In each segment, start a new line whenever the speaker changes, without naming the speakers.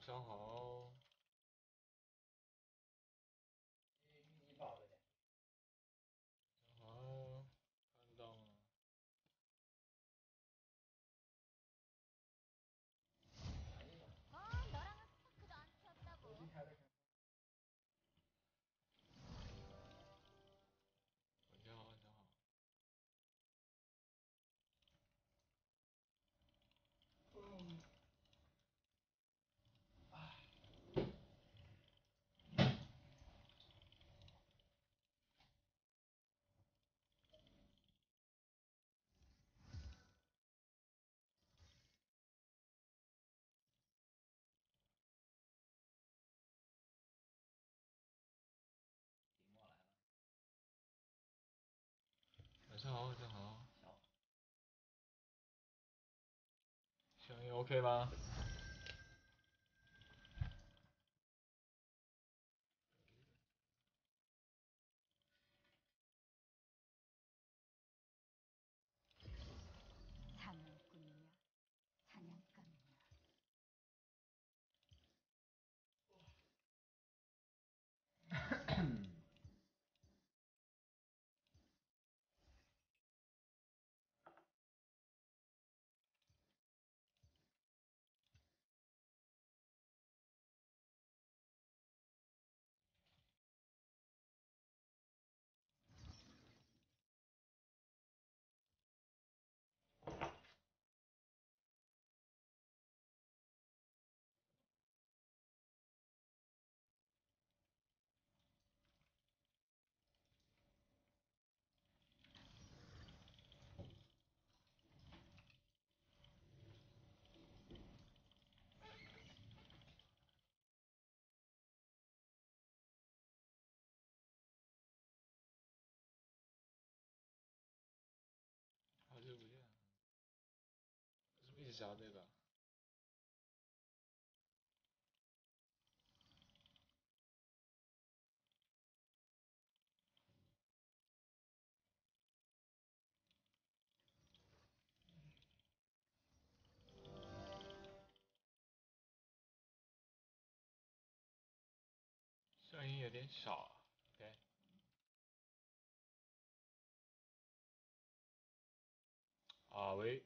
上好。
你报的。
好，看到了。晚上好，晚上好。晚上好，晚上好。声音 OK 吗？好久不见。为什么一直加这个？声音有点小。OK。啊喂，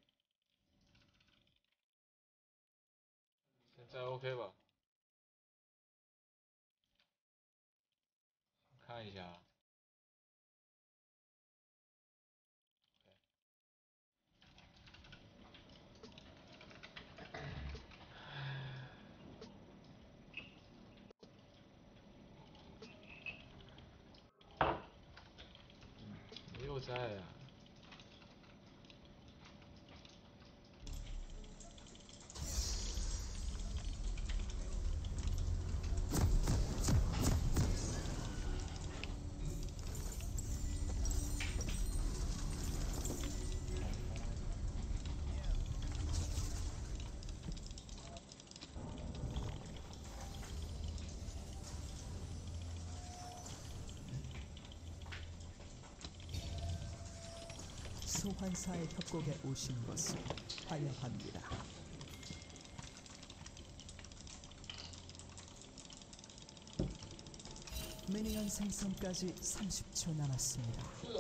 现在 OK 吧？看一下。你又在呀？
소환사의 협곡에 오신 것을 환영합니다. 미니언 생성까지 30초 남았습니다.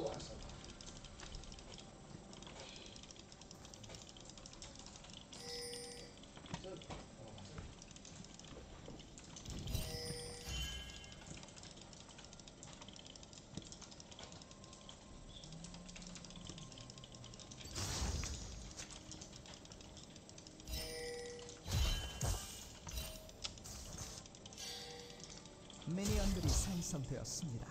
미니언들이 생성되었습니다.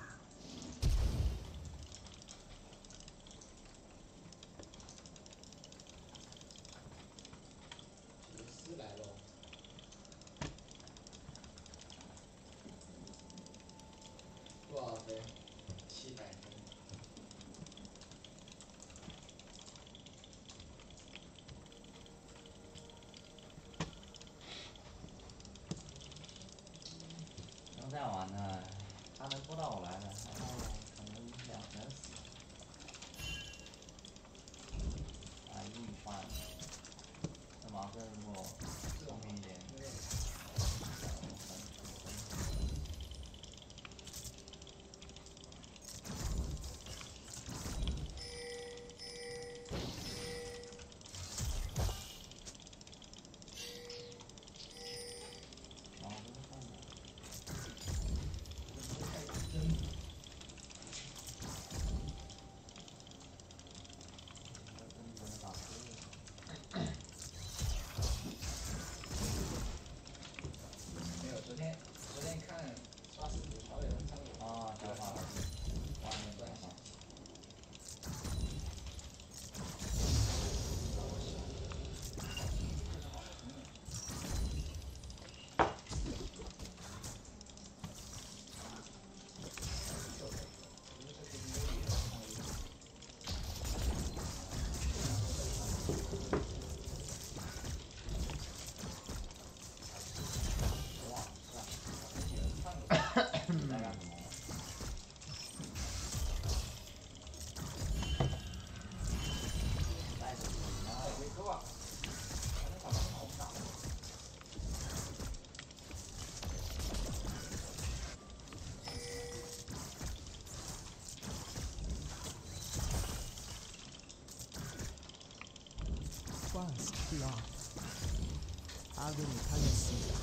First blood. 아군이 당했습니다.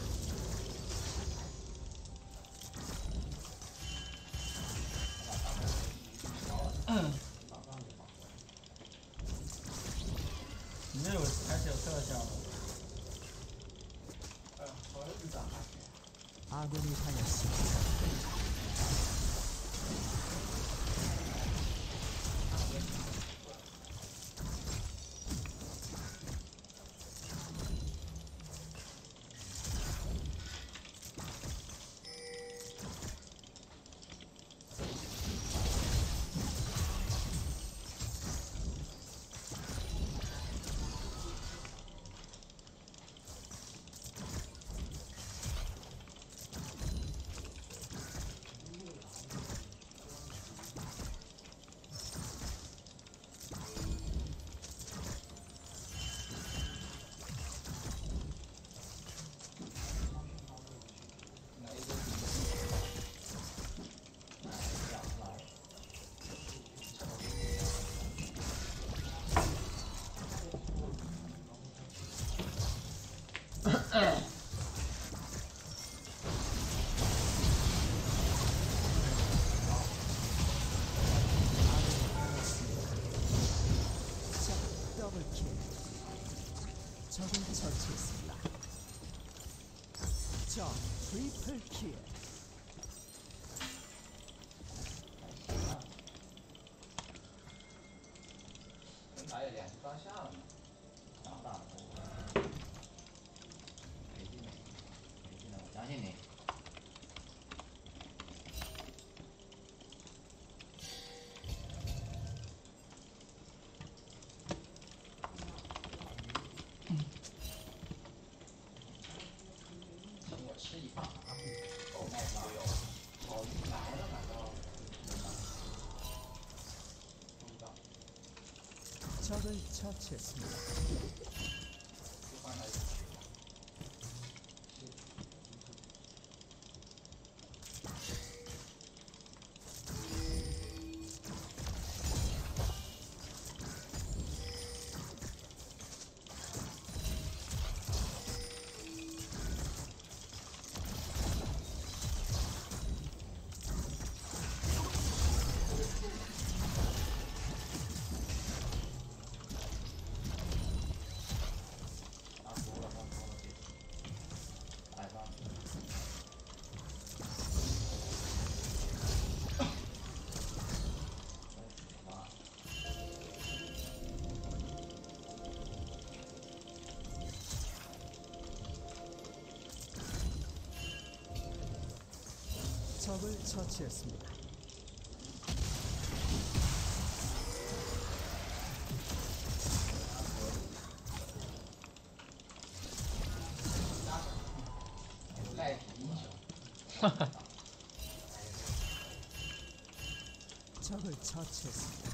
你这有开始有特效了。
아군이 당했습니다. 더블킬. 적을 처치했습니다. 적 트리플킬.
打野2级刚下了呢，打不打？没技能，没技能，我相信你。请我吃一把，狗麦子都有，好来了难道？
적을 처치했습니다. 적을 처치했습니다. 적을 처치했습니다.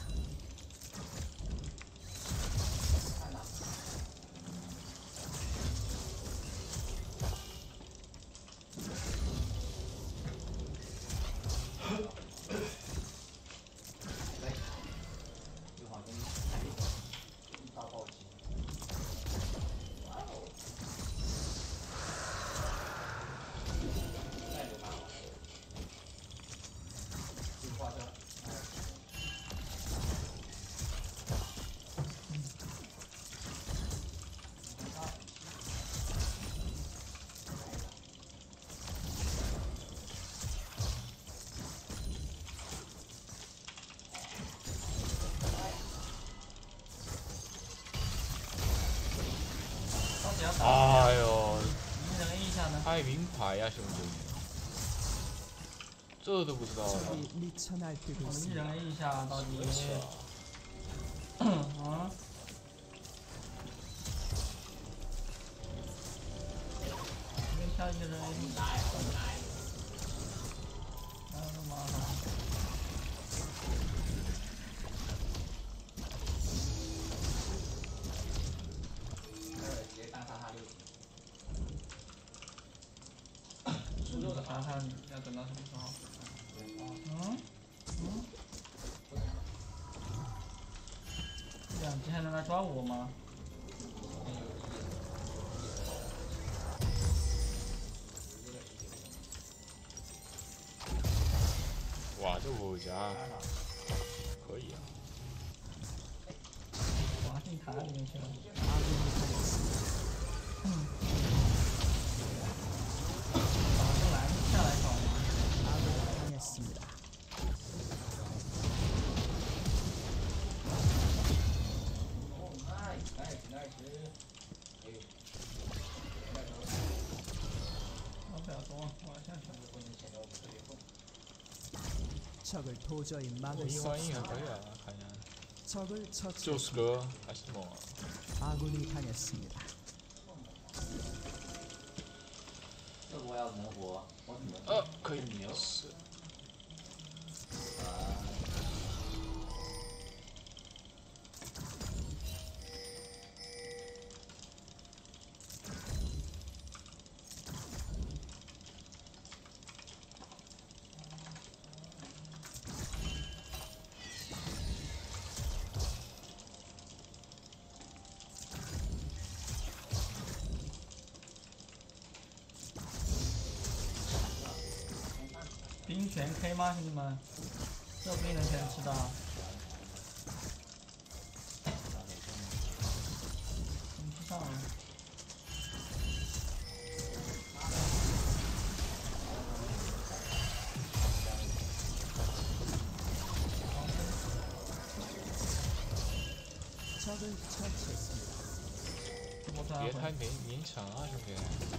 아유,
你能 A 一下呢？
太名牌呀，兄弟，这都不知道。
적이 미쳐 날뛰고
我们一
있습니다.
人 A 一下到底？啊？一下一人 A 一下，哎呦麻烦。 查看要等到什么时候？嗯？嗯？2级还能来抓我吗？
回家可以啊。
滑进塔里面去了。 早就来不下来搞吗？
아군이 당했습니다. 적을 도저히
我
막을
一
수
换一还
없습니다.
可以啊，看一下。
적을
就
처치.
是个还是么？
아군이 당했습니다.
这我要能活，我怎么？
可以
牛
是。
冰全 K 吗，兄弟们？这冰能全吃的？你吃上了。
적을 처치했습니다.
别太勉强啊，兄弟。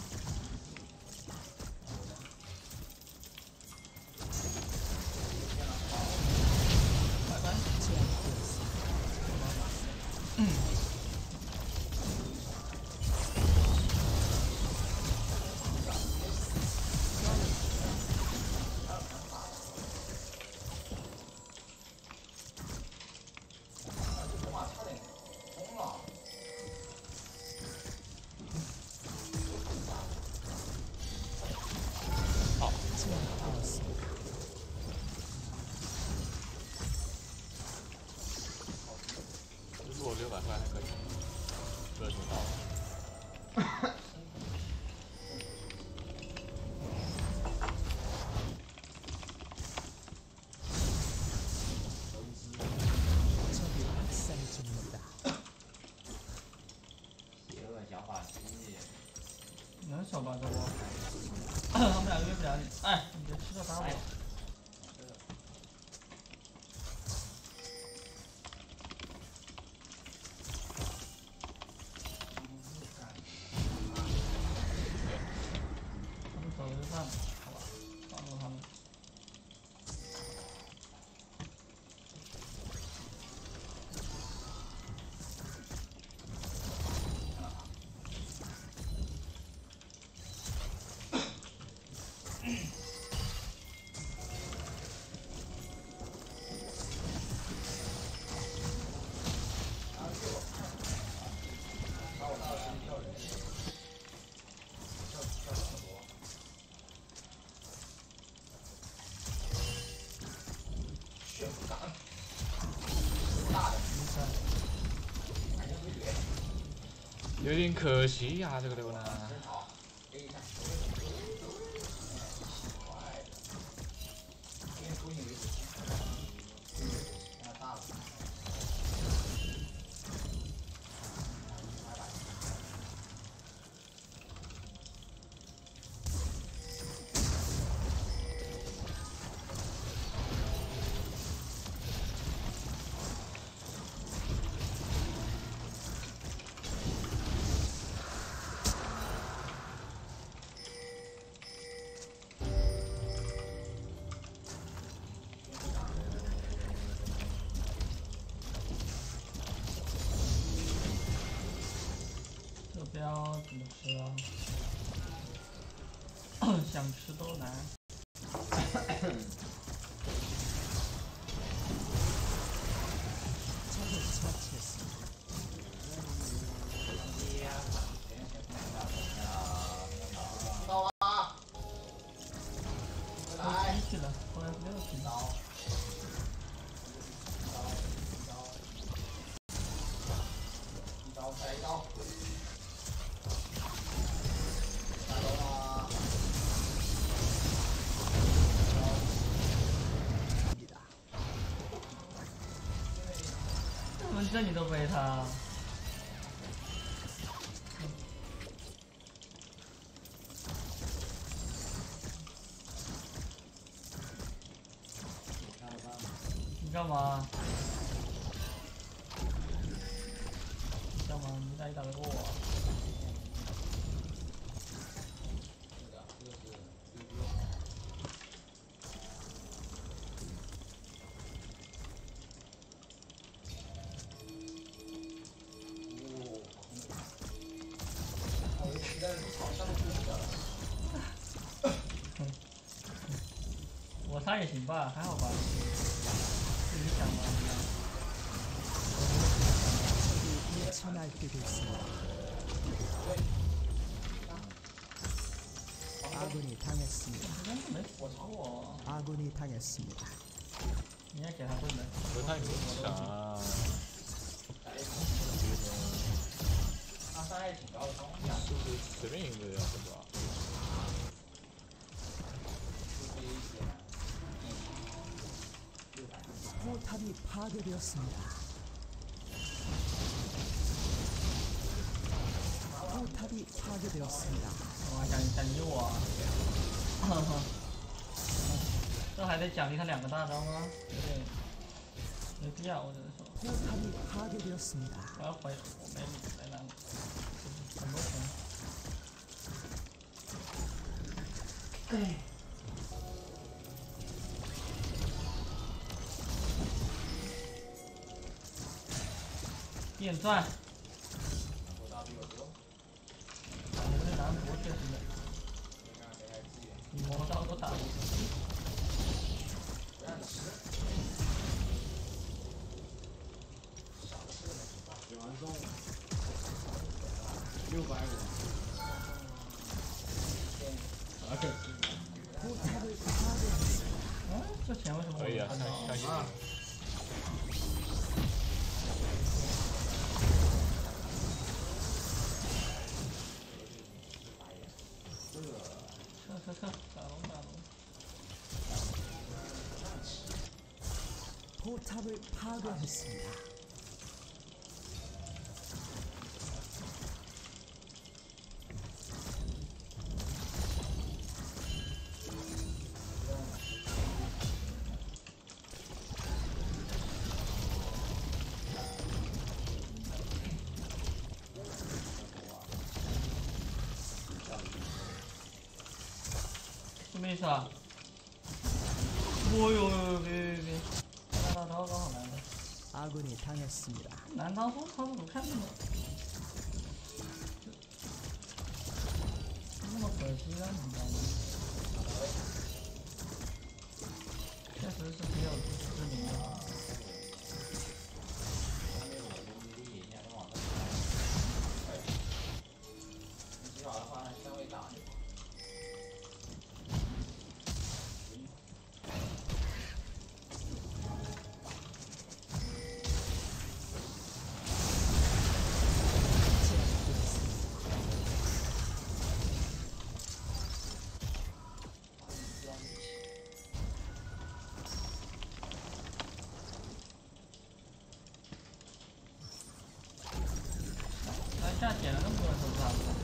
如果600块还可以，热情到了。
적이 학살 중입니다.
邪恶小法师，
能守吧这波？他们俩约不了你。哎，你别吃了打我。他们走了就算了，好吧，放过他们。
有点可惜呀、这个流呢。这标怎么吃啊？想吃都难。
적을 처치했습니다.
回去了，回来不要紧。 这你都背他？你干嘛？你干嘛？你打得过我？我杀也行吧，还好吧。自己想吧。
처날뛰고 있습니다. 아군이 당했습니다.
没死过。
아군이 당했습니다.
你也给他盾的。
不太明显啊。
他伤害挺高的，
是不是随便一个呀？是吧？
포탑이 파괴되었습니다. 포탑이 파괴되었습니다.
我想你我，这还得奖励他2个大招吗？没必要，我只能说。
포탑이 파괴되었습니다.
我要回，我没理没难，很多钱。哎。电钻。你这蓝博确实美。你魔刀都打不死。
血完送600人，而且
포탑을 파괴했습니다.
这钱为什么我
可以啊，
看到？
相信你。
撤，打龙。
포탑을 파괴했습니다.
좀 있어. 뭐요,别。 大招刚好来了，
아군이 당했습니다.
难道说操作组看那么可惜啊？你知道吗？确实是比较知名的。
你洗好的话，稍微打就好。
下捡了那么多人都杀不了。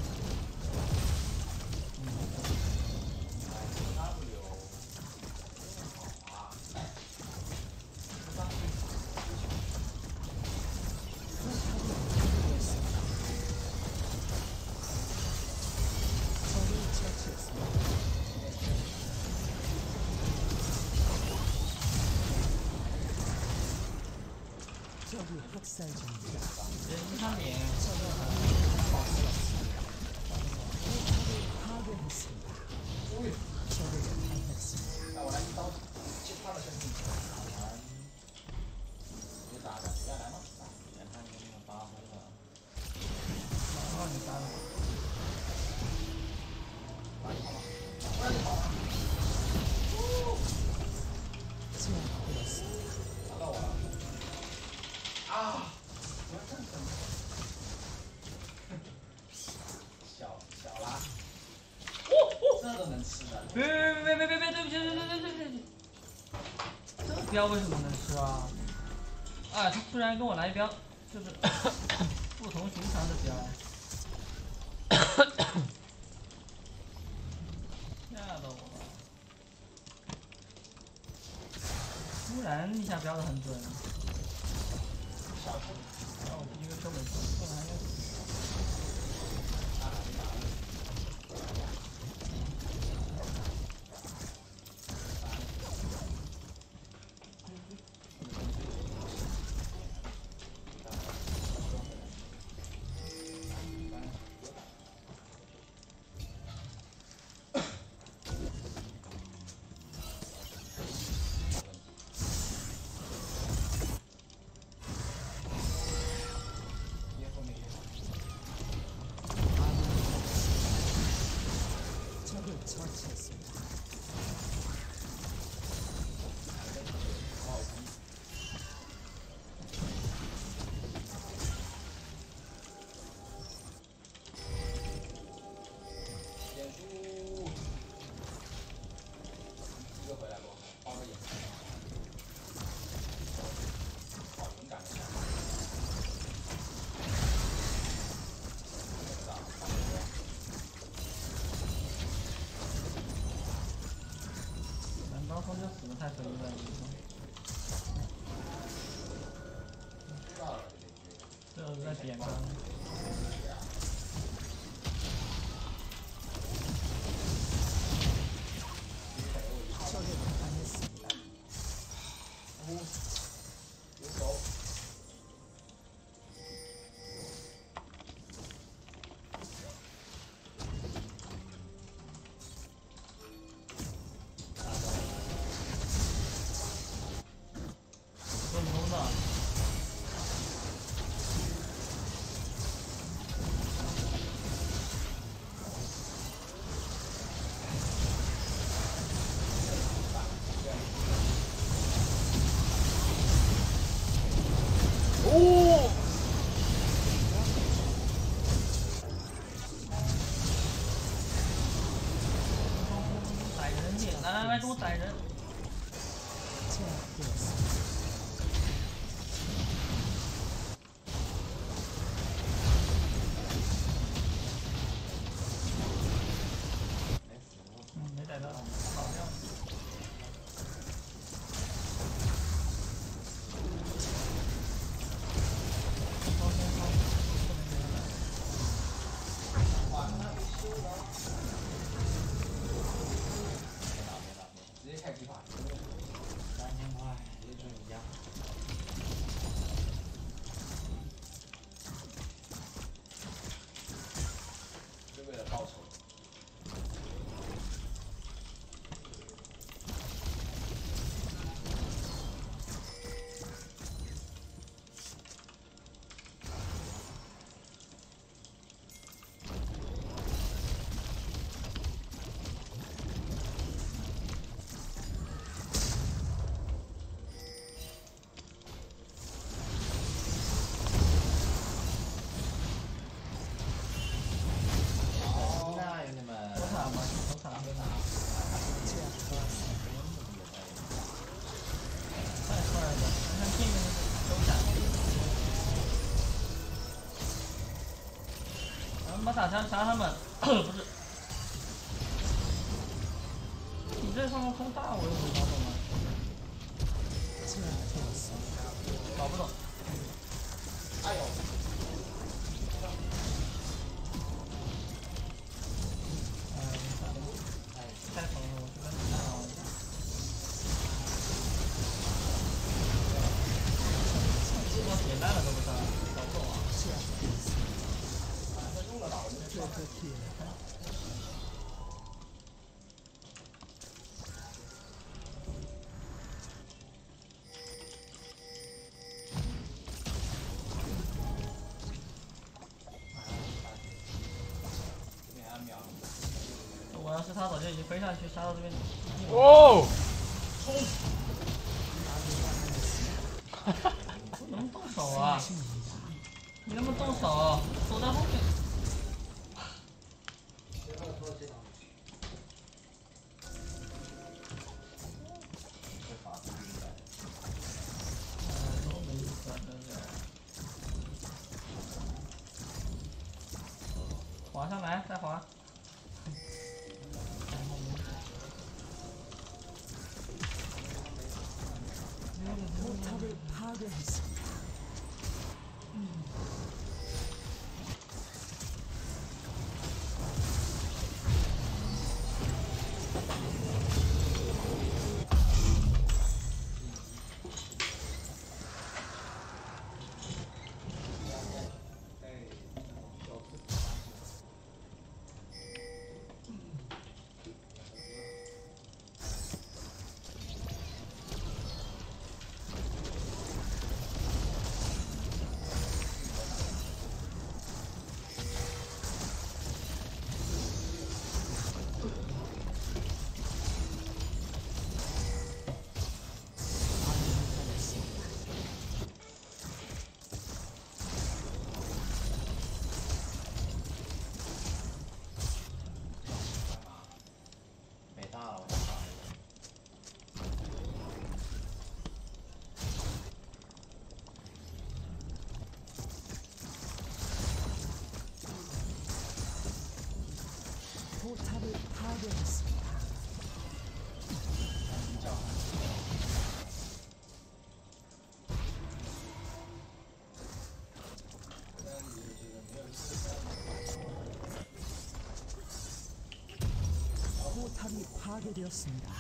적을 처치했습니다. 적이 학살 중입니다.
他脸。
포탑을 파괴했습니다. 적에게 당했습니다.
那我来一刀击他的身体，你就打着，要来吗？打，看他能不能发挥了。
让你杀了。
不然你跑了。
제압되었습니다.
打到我了。啊！不要这样子。小啦。这都能吃的。
别，对不起。这个镖为什么能吃啊？哎，他突然跟我来一镖， 就是不同寻常的家。吓到我了！突然一下标的很准，让我第一个修美错了还要。
적을 처치했습니다.
刀锋就死的太随意了，最后是在点灯。来，给我宰人！ 没逮到，跑掉。
直接开批发，3000块，直接中一家。就为了报仇。 把打枪杀他们，不是？你这上面空大，我又没搞懂吗？搞不懂。哎呦！太疼了，我这边太疼了。我血烂了都不杀，搞不懂啊。 我要是他，早就已经飞上去杀到这边。
哦！
能不能动手啊？你能不能动手？躲在后面。多没意思啊，真是。 滑上来，再滑。
포탑을 파괴했습니다. 포탑을 파괴했습니다. 포탑이 파괴되었습니다.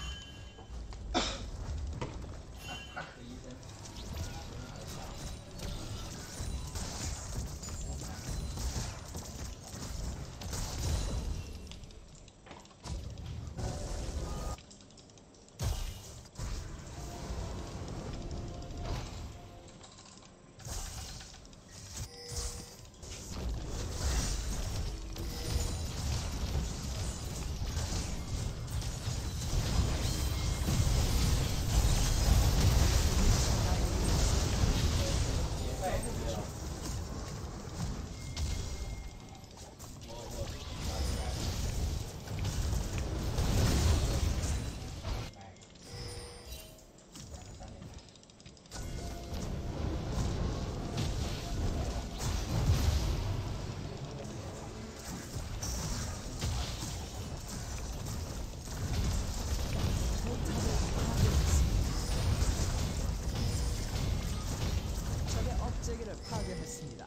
적의 업체계를 파괴했습니다.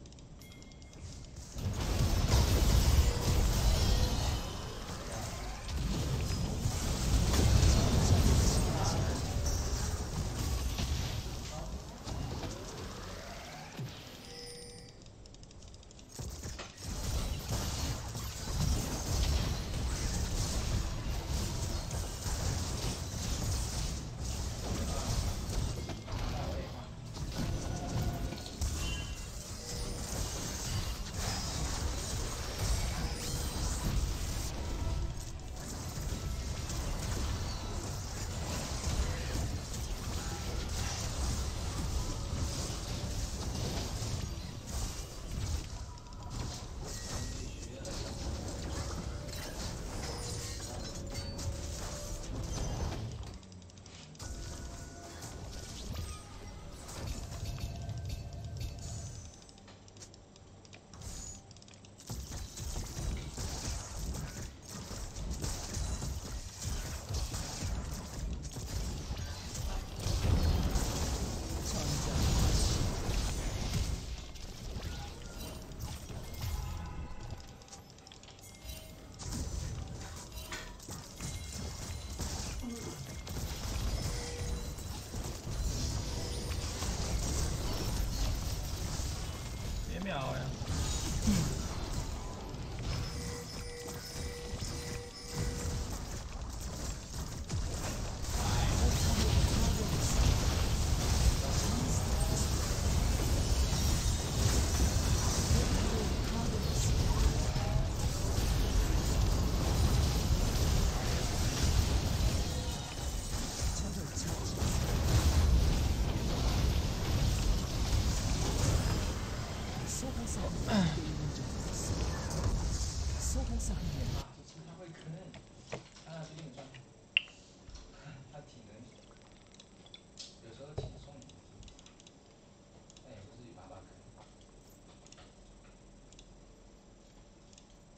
秒呀！
他会坑，他那是硬伤，他体能有时候轻松，但也不至于把坑。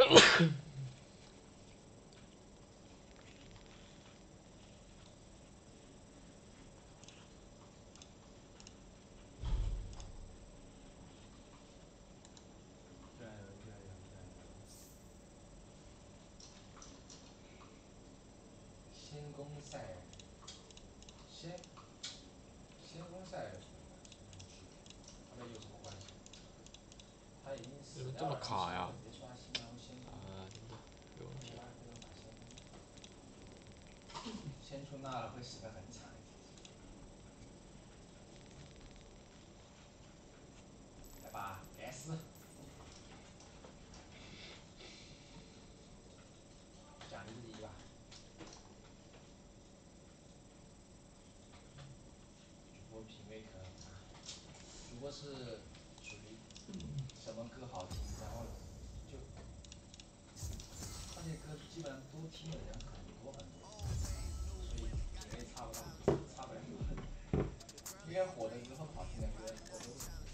仙宫塞尔，仙宫塞尔和他有什么关系？他已经死
怎么这
掉了，
么卡呀？
直接刷新，然后先
啊，真的，有问题。
先出那了会死得很惨。来吧，该死！奖励自己一把。主播品味可能差。主播是属于什么歌好听，然后就那些歌基本上都听的人很多，所以品味差不了多少。因为火的歌和好听的歌，我都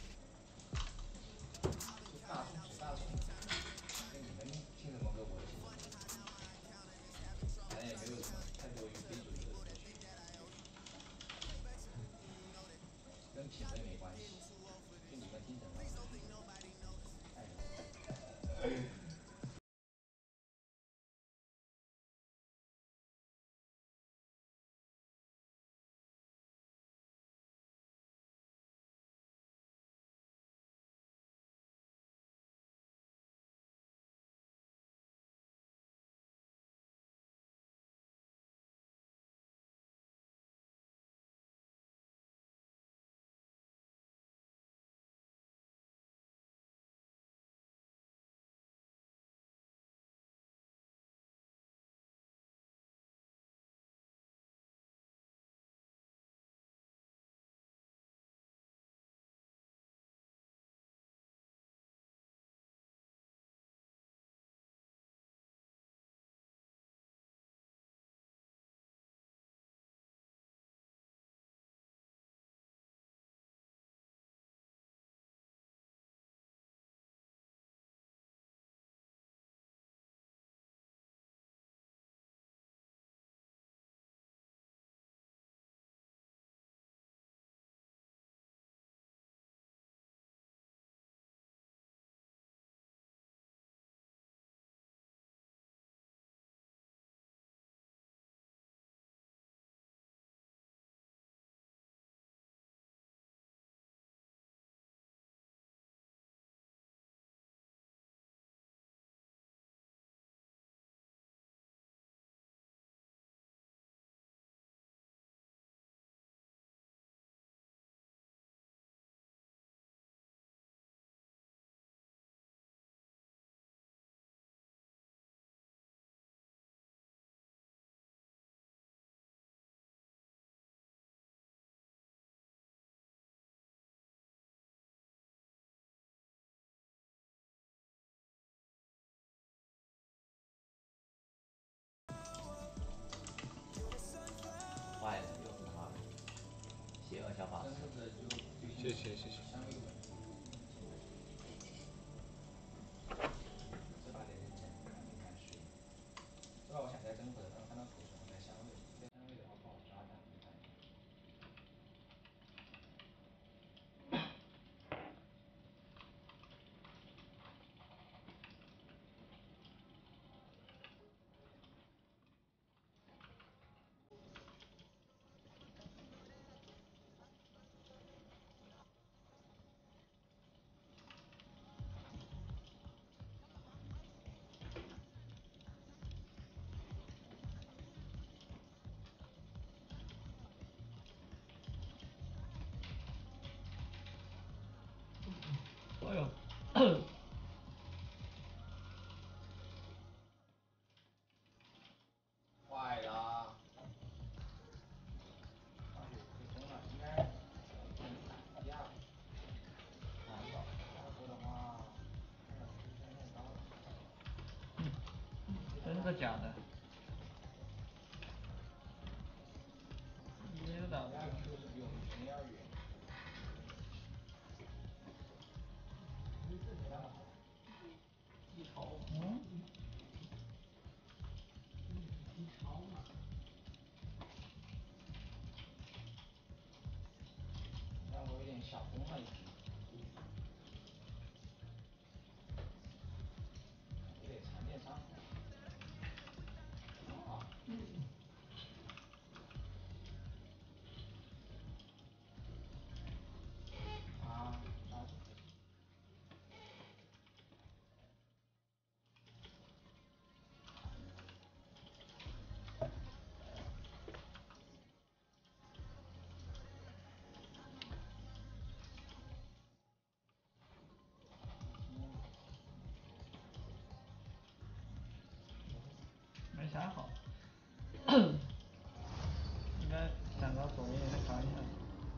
就大众随大众，跟你们听什么歌我就听什么歌，反正也没有什么太多于非主流的歌曲，跟品味没关系，就你们听什么，爱什么。
坏了，又是他了，邪恶小法师。
谢谢谢谢。
这把得认真，看没看水。这把我想在真火的，但看到口唇带香味，带香味的话不好抓，但没看见。
哎呦，
坏了！哎呦，可攻了，应该打第二。难保，要不的话，看到出身太高了。
真的假的？一都打不
第二
过。
Q 是比我们全要远。没那么好。
嗯。
上一局，你得缠电商。啊，杀死可惜。
没想好，应该想到左边再扛一下。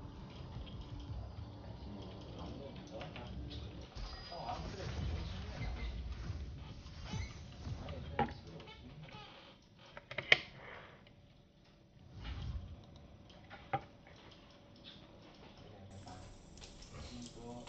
扛个主要他，但我好像不是个球星的男生，好像也是个肌肉星。有点没法听说。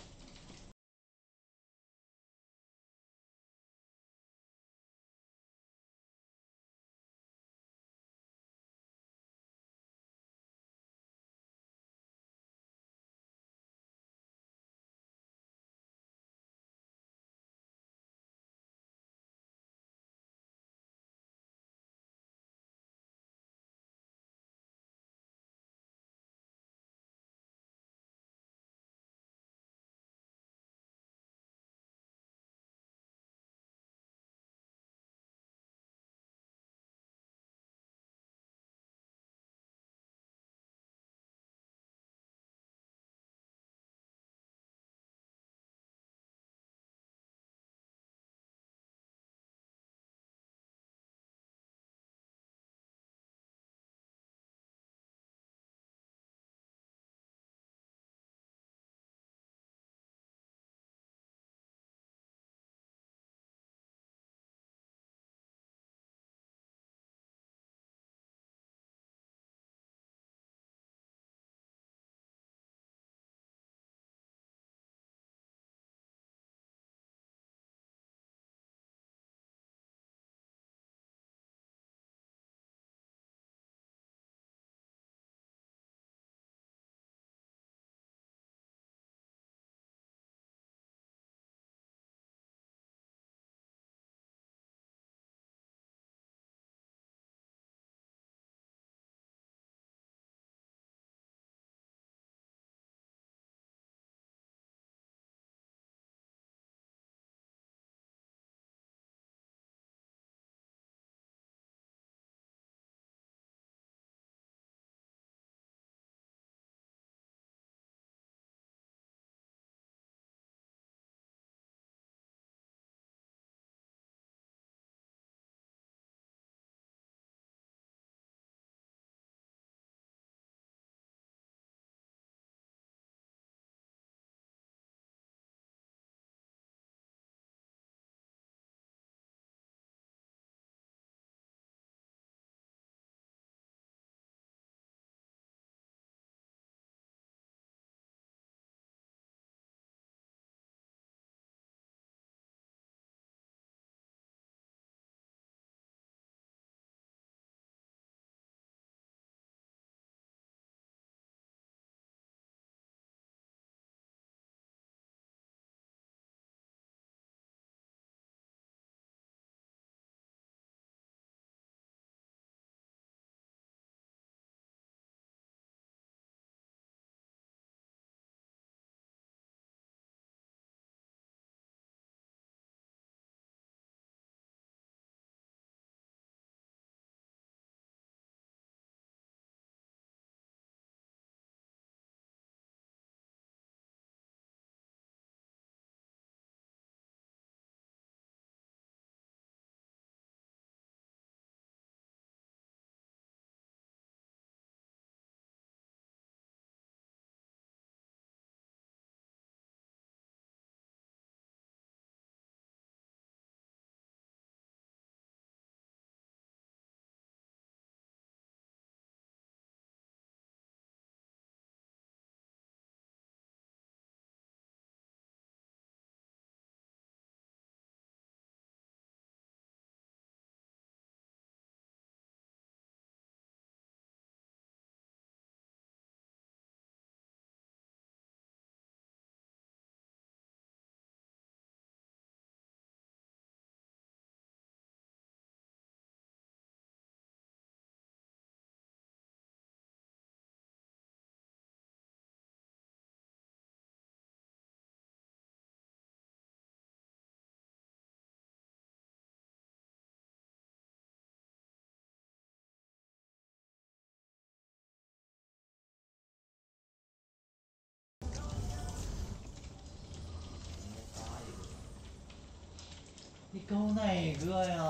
你勾哪个呀？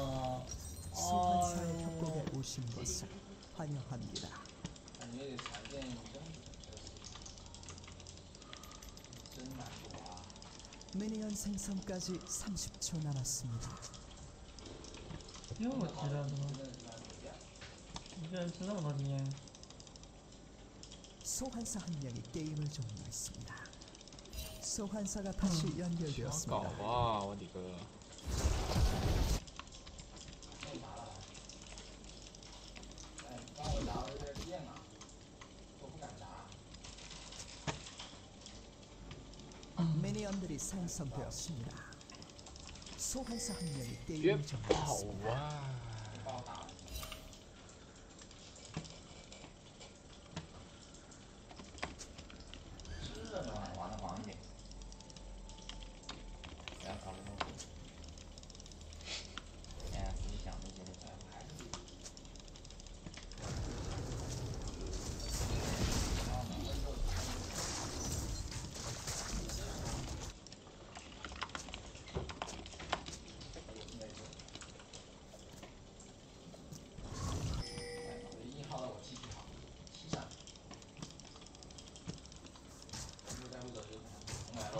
소환사의 협곡에 오신 것을 환영합니다.
感觉得闪电真难躲啊！
미니언 생성까지 30초 남았습니다.
又我提了怎么？
真的是难躲掉。
一个人吃那么多经验？
소환사 한 명이 게임을 종료했습니다. 소환사가 다시
想搞
연결되었습니다.
吧，我的个！
太麻了。哎，帮我拿了点电啊，我不敢拿。
미니언들이 생성되었습니다. 소환사 한 명이
别
게임을
跑
종료했습니다.
啊！
帮我打了。这呢，玩的黄一点。不要搞不动。哎呀，自己想这些的，还是。1号的我继续好，7上。如果在乎者就重来喽。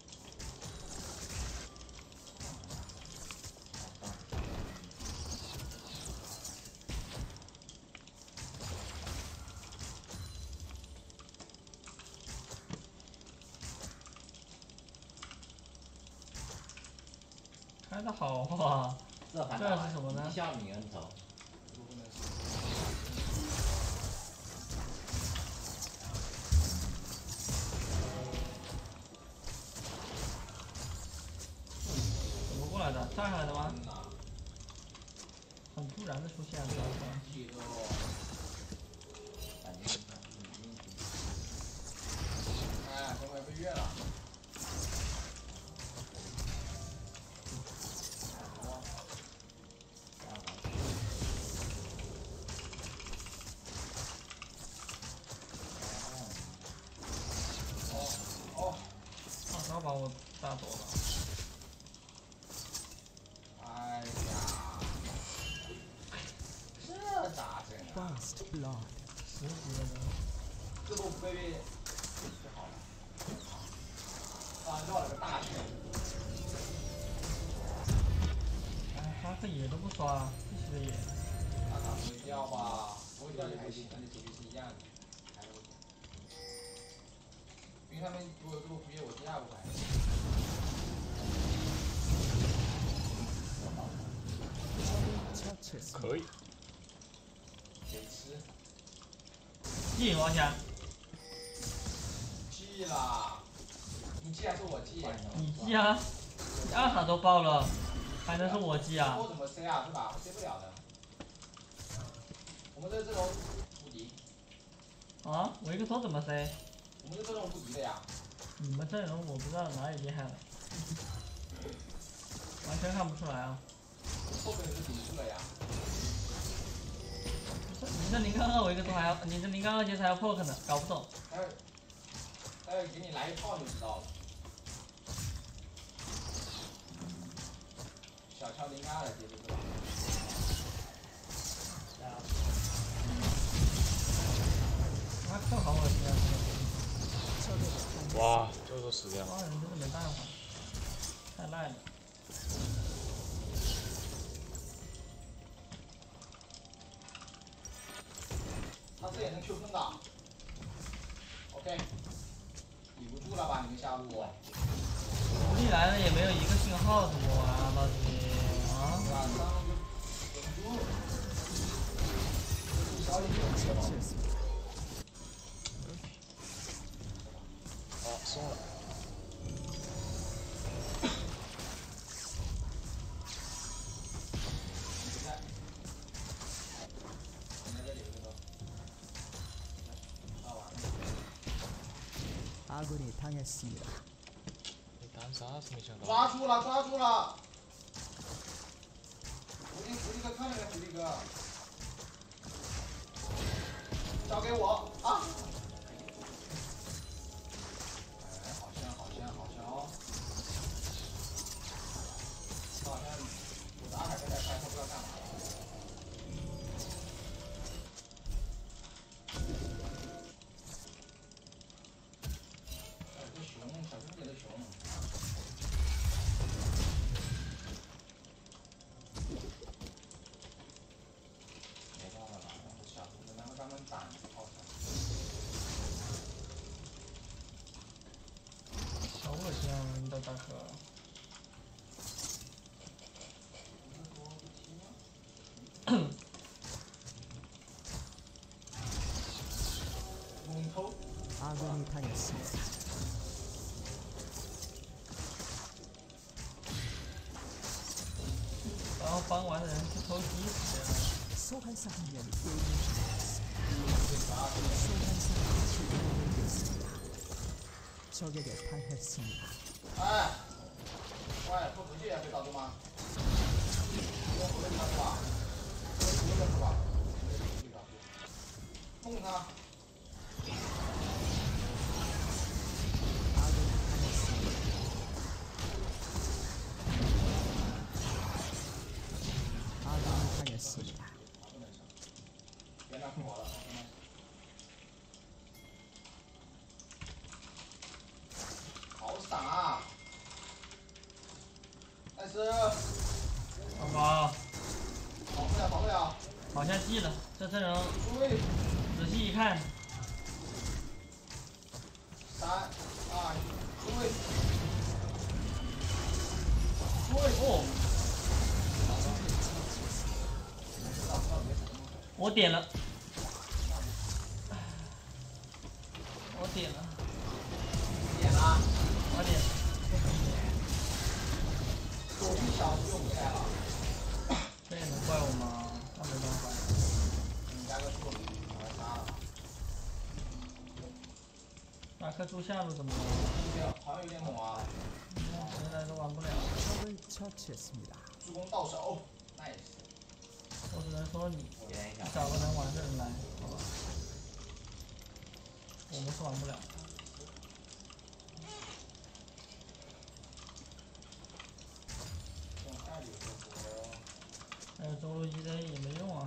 开的好啊！
这
这是什么呢？
一下泯恩仇。
怎么过来的？站上来的吗？很突然的出现了，
记住，感觉哎，终于被越了。
大招把我打走了。
哎呀，这咋整啊？
First blood.
10级了都。
这不被就好了。啊，绕了个大圈。
哎，他个野都不刷，必须的野。
那打不会掉吧？不会掉就还行，但是结局是一样的，还是不行。因为他们如果这个副业我第二部还行。
처치했습니다.
可以。
给吃。
记王霞，
记啦，你记还是我记？
你记啊！你2场都爆了，还能是我记啊？
我怎么 C 啊？是吧？我 C 不了的。我们这阵容无敌。
啊？我一个头怎么 C？
我们这阵容无敌的呀。
你们阵容我不知道哪里厉害了，完全看不出来啊！
后面是顶住了呀。
你这0杠2我一个头还要，你这0杠2阶才要 poke 呢，搞不懂。
待会给你来一炮就知道了。小乔0杠2的节奏是吧？
他扣好我现在这个。
哇，最后死掉。
抓人真是没办法，太赖了。
他这也能 Q 风的。OK， 抵不住了吧？你们下路。
无力来了也没有一个信号，怎么玩啊？到底啊？
晚上就忍住。小李有吃吗？
처치했습니다.
哦，送了。
你在？你在这里是吧？啊，完了。
아군이 당했습니다.
你单杀是没想到。
抓住了，抓住了！狐狸哥看着没？狐狸哥，交给我啊！哎，好香，好香，好香哦！到了。
아군이 당했습니다.
然后帮完人去偷鸡死了。
소환사 한 명이 게임을 종료했습니다. 소환사가 다시 연결됐습니다. 적에게 당했습니다.
哎，喂，不出去也被打中吗？我不能打是吧？我不能是吧？弄他！
아군이 당했습니다. 아군이 당했습니다.
别拿火了，好傻啊！但是
好吧，
跑不了，跑不了。
好像记了，这阵容
对，
仔细一看，
3、2、对，
哦，我点了，我点了，
点了，
我点了，
左臂小就回来了。
这也能怪我吗？那没办法。
你加个助理，把他杀了。
马克猪下路怎么了？
好像有点猛啊！
谁来都玩不了。
적을 처치했습니다.
助攻到手，nice。
我只能说你
点一下。
找个能玩的人来，好吧？我们是玩不了。还有中路一 A 也没用啊。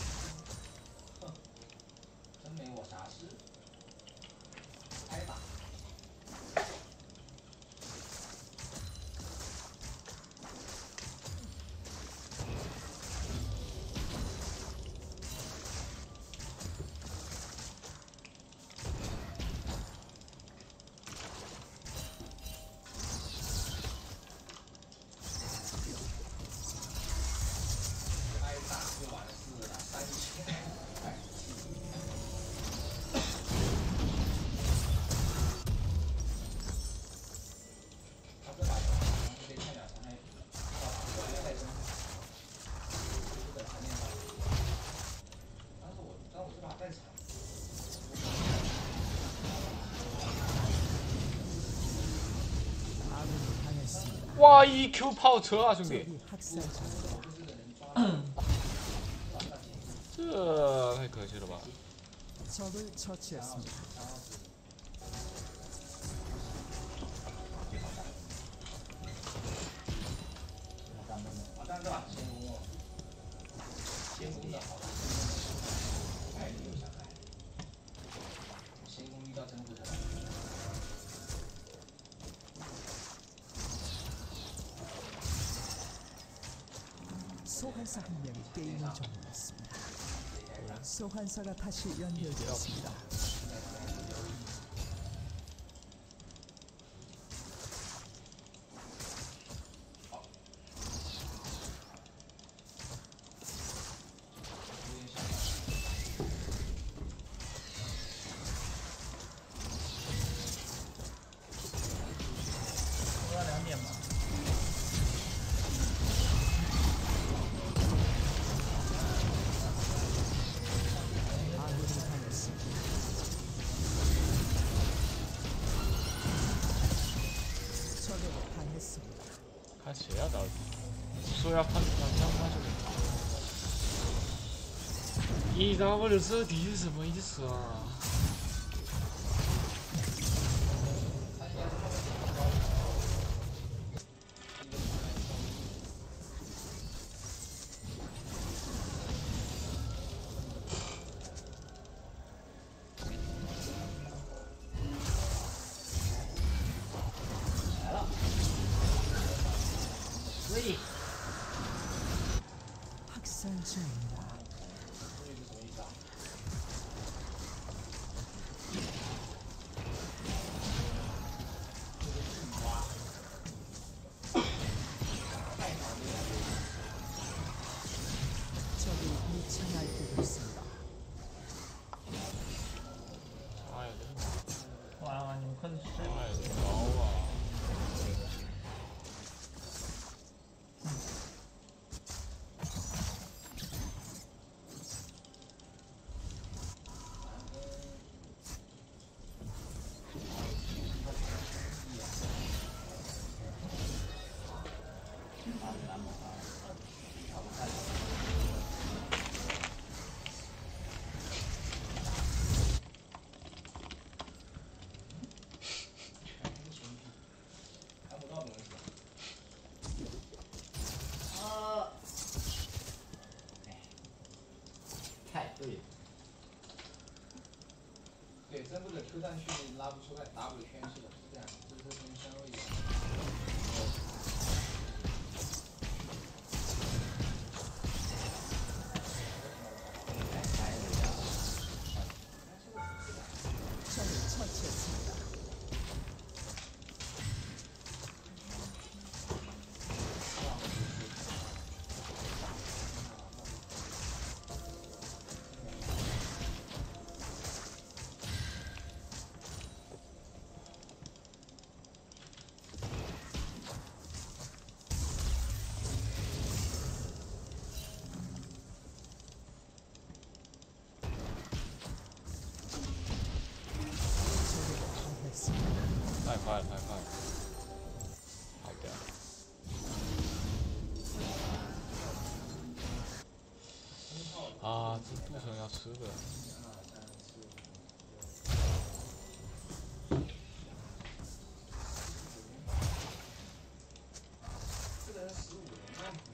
真没我啥事。挨打。挨打就完事了，3000。他这把有，得看两场还我还要再升，就是等残念到。但我这把太惨。
아군이 당했습니다.
와, 이 Q 파워 쳐,兄弟.
적이 학살 중입니다.
这太可惜了吧？
적을 처치했습니다.
아, 但这把先攻哦，先攻的好打，快点留下来。先攻遇到真不成。
소환사 한 명이 게임을 종료했습니다. 소환사가 다시 연결되었습니다. 당했습니다.
看谁呀、到底？说要看他就EW 这敌是什么意思啊？
학살 중입니다. 적이 미쳐 날뛰고 있습니다.
잡아야 돼.
对，真不是 Q 弹去拉不出来，W 圈是的，是这样，这是跟香味一样。
적을 처치했습니다. 했습니다.
太快了，太快了，好的。啊，这杜城要吃的。
这个人15人呢？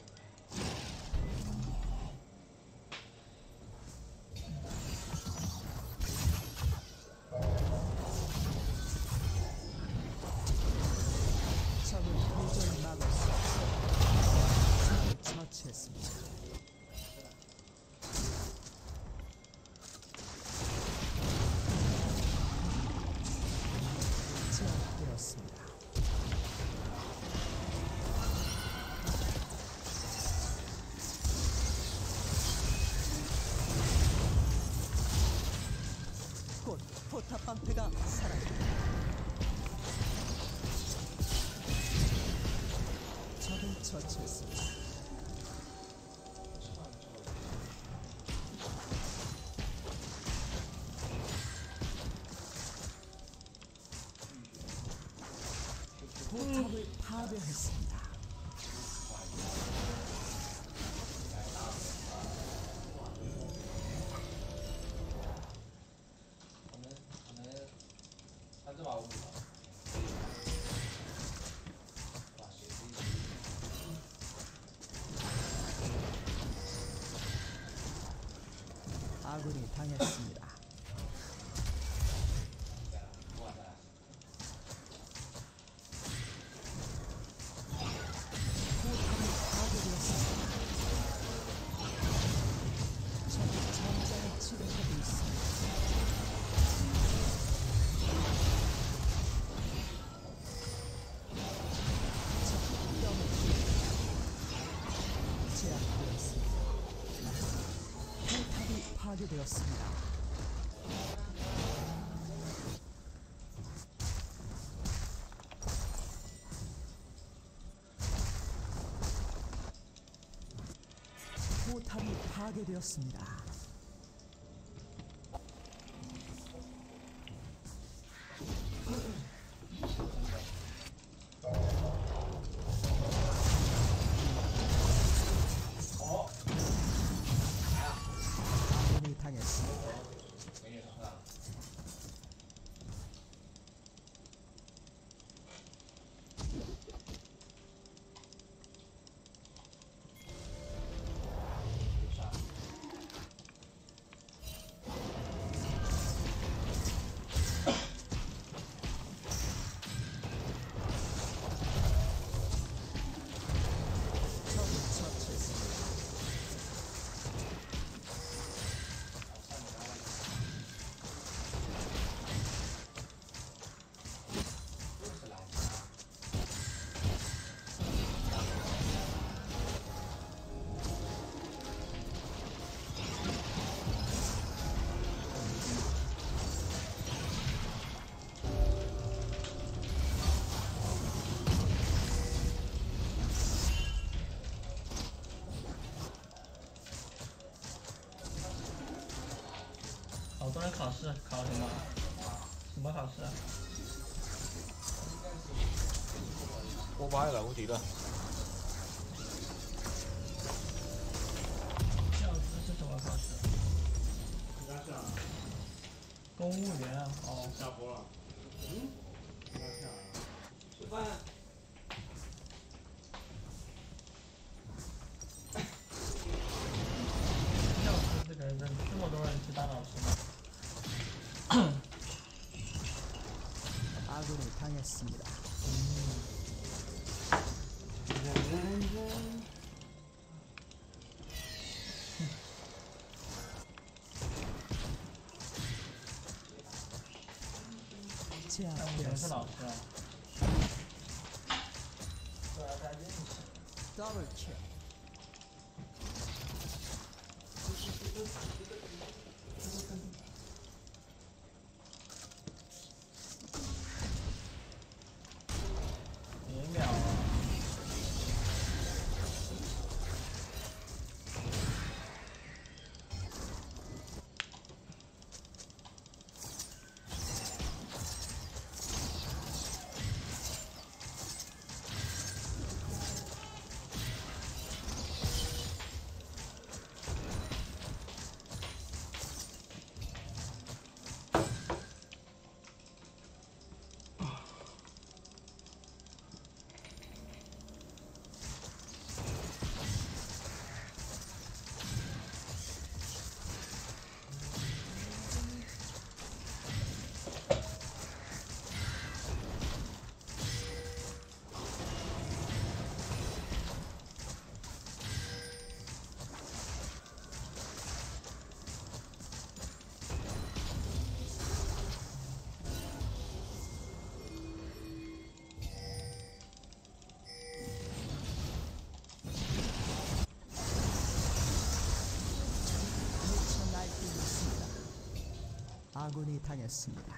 적을 도저히 막을 수 없어 적을 처치했습니다. 제압되었습니다. 곧 포탑 방패가 사라집니다. 적을 처치했습니다. 포탑을 파괴했습니다.
한 점 아웃이다.
아군이 당했습니다. 포탑이 파괴되었습니다. 적이 전장을 지배하고 있습니다. 적이 뼈를 제압되었습니다. 포탑이 파괴되었습니다. 포탑이 파괴되었습니다. 아군이 당했습니다. 적을 처치했습니다.
好多人考试，考什么？什么考试啊？
我买了，无敌了。
教师是什么考试？
应该是啊，
公务员啊，哦，
下播了。嗯，应该是啊。
吃饭。
教师这个人这么多人去当老师吗？
아군이 당했습니다.
연습 老
제압되었습니다.
师啊，
더블 킬.
别秒啊！
미쳐 날뛰고 있습니다. 아군이 당했습니다.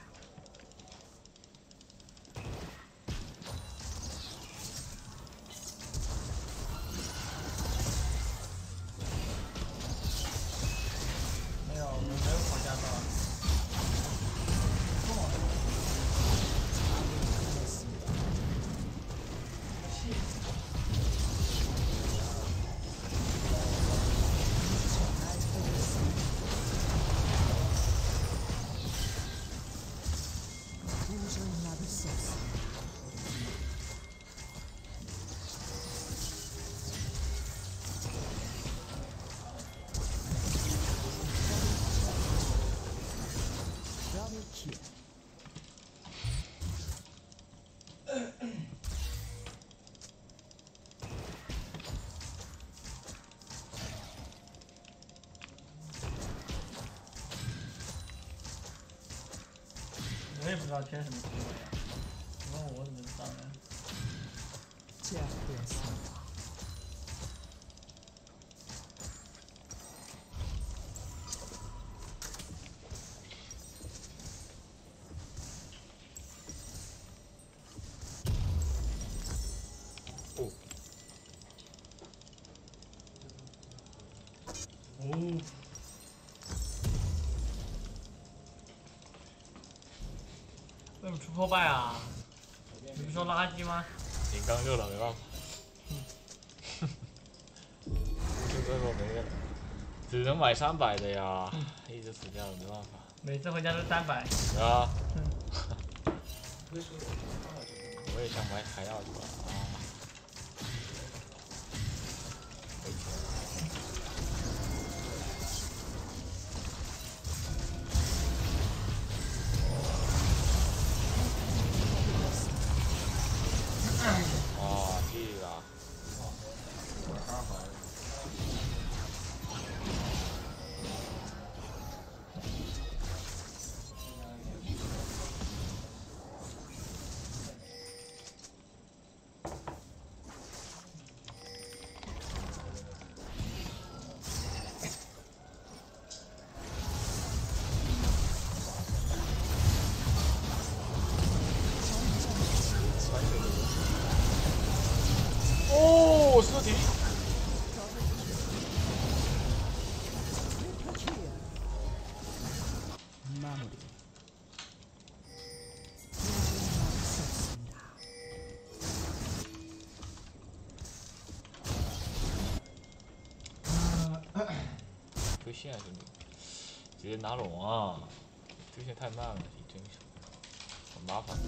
도저히 막을 수 없습니다. 더블 킬.
我也不知道贴什么图呀，你问我怎么知道呢？
제압되었습니다.
오. 为什么出破败啊？你不说垃圾吗？
赢刚热了，没办法。这个没了，只能买300的呀，一直死掉了，没办法。
每次回家都300。
对啊，
会说有办法就是
我也想买海盗去吧啊，没钱。啊，屁啦！哦，尸体。
마무리. 도저히 막을 수 없습니다.
推线兄弟，直接拿龙啊！推线太慢了，你真是很麻烦。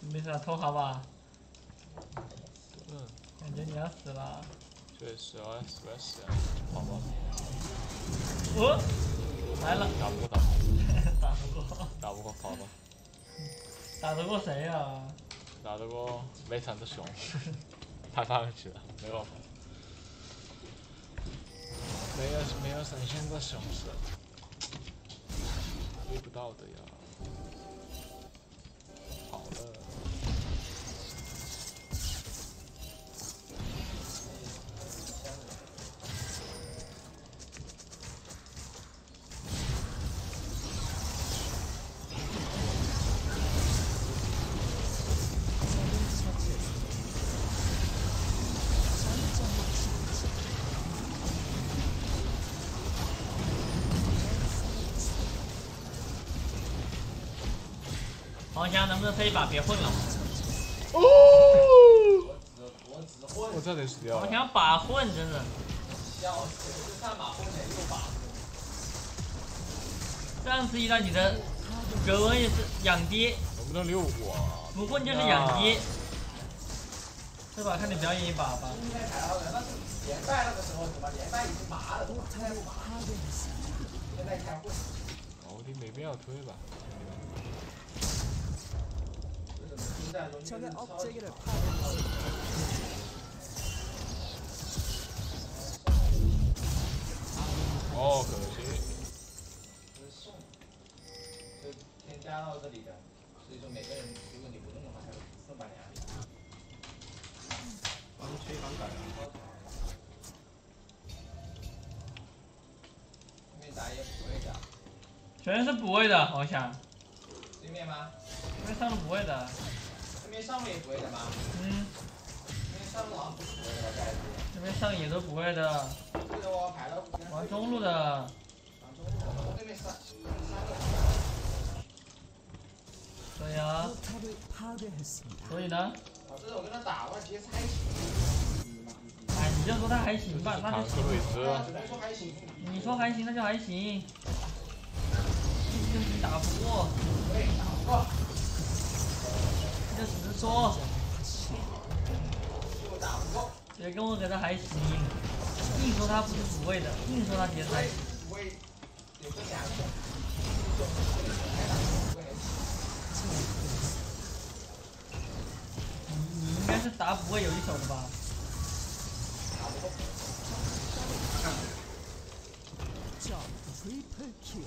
没事，偷好吧？
嗯，
感觉你要死了。
确实啊，死不死啊？跑吧，
哦，来了，
打不过，
打不过，
打不过，跑吧，
打得过谁呀？
打得过没产的熊，他上去了，没办法，没有闪现的熊是追不到的呀。好了。
黄翔能不能飞一把别混了？
哦！
我只混，
我差点死掉了。
黄翔把混真的，
笑死！这3把混的又把混。
上次遇到你的格文也是养爹，
能不能留我？
不混就是养爹。这把看你表演一把吧。
今天才到的，那是连败那个时候什么连败已经麻了，现在不麻，现在开混。
哦，你没必要推吧？
적의 억제기를 파괴했습니다.
어, 그렇지.
送，就添加到这里的，所以说每个人如果你不弄的话，才会送把粮。
刚切刚改啊。
对面打野不会的，
全是不会的，好像。
对面吗？
对面上路不会的。
对面上路也不会的吗？
嗯。
对面上路好像不是不会的，该
这边上野都不会的。
对的，我排到。
玩中路的。
玩中路，我对面3个。
对呀。
포탑을 파괴했습니다.
所以呢？
老师，我跟他打，我其实还行。
哎，你就说他还行吧，那就行。
只能说还行。
你说还行，那就还行。就是你打不过。
对，打不过。
就只是说。
就打不过。
别跟我搁这还行，硬说他不是不会的，硬说他其实还行。
不会，有这2种。
你应该是打不会有一手的吧？
트리플 킬.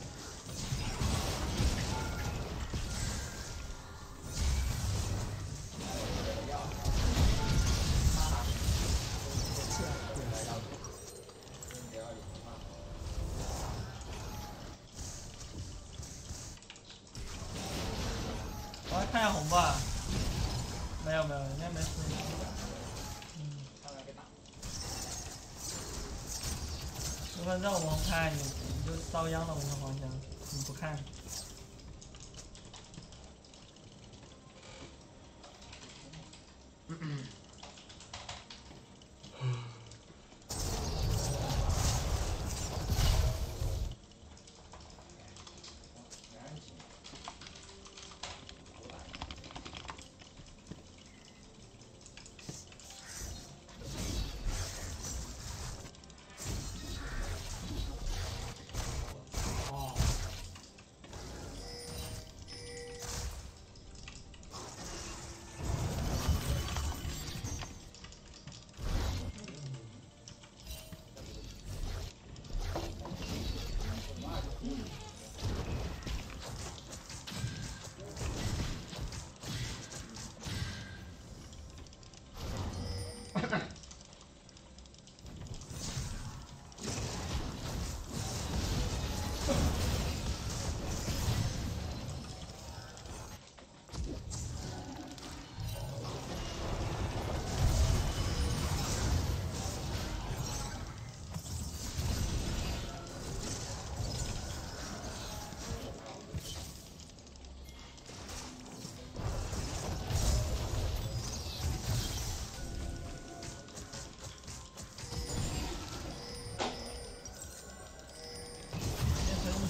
我来看一下红吧。没有，应该没事。如果让我们看，你就遭殃了。我跟黄翔，你不看。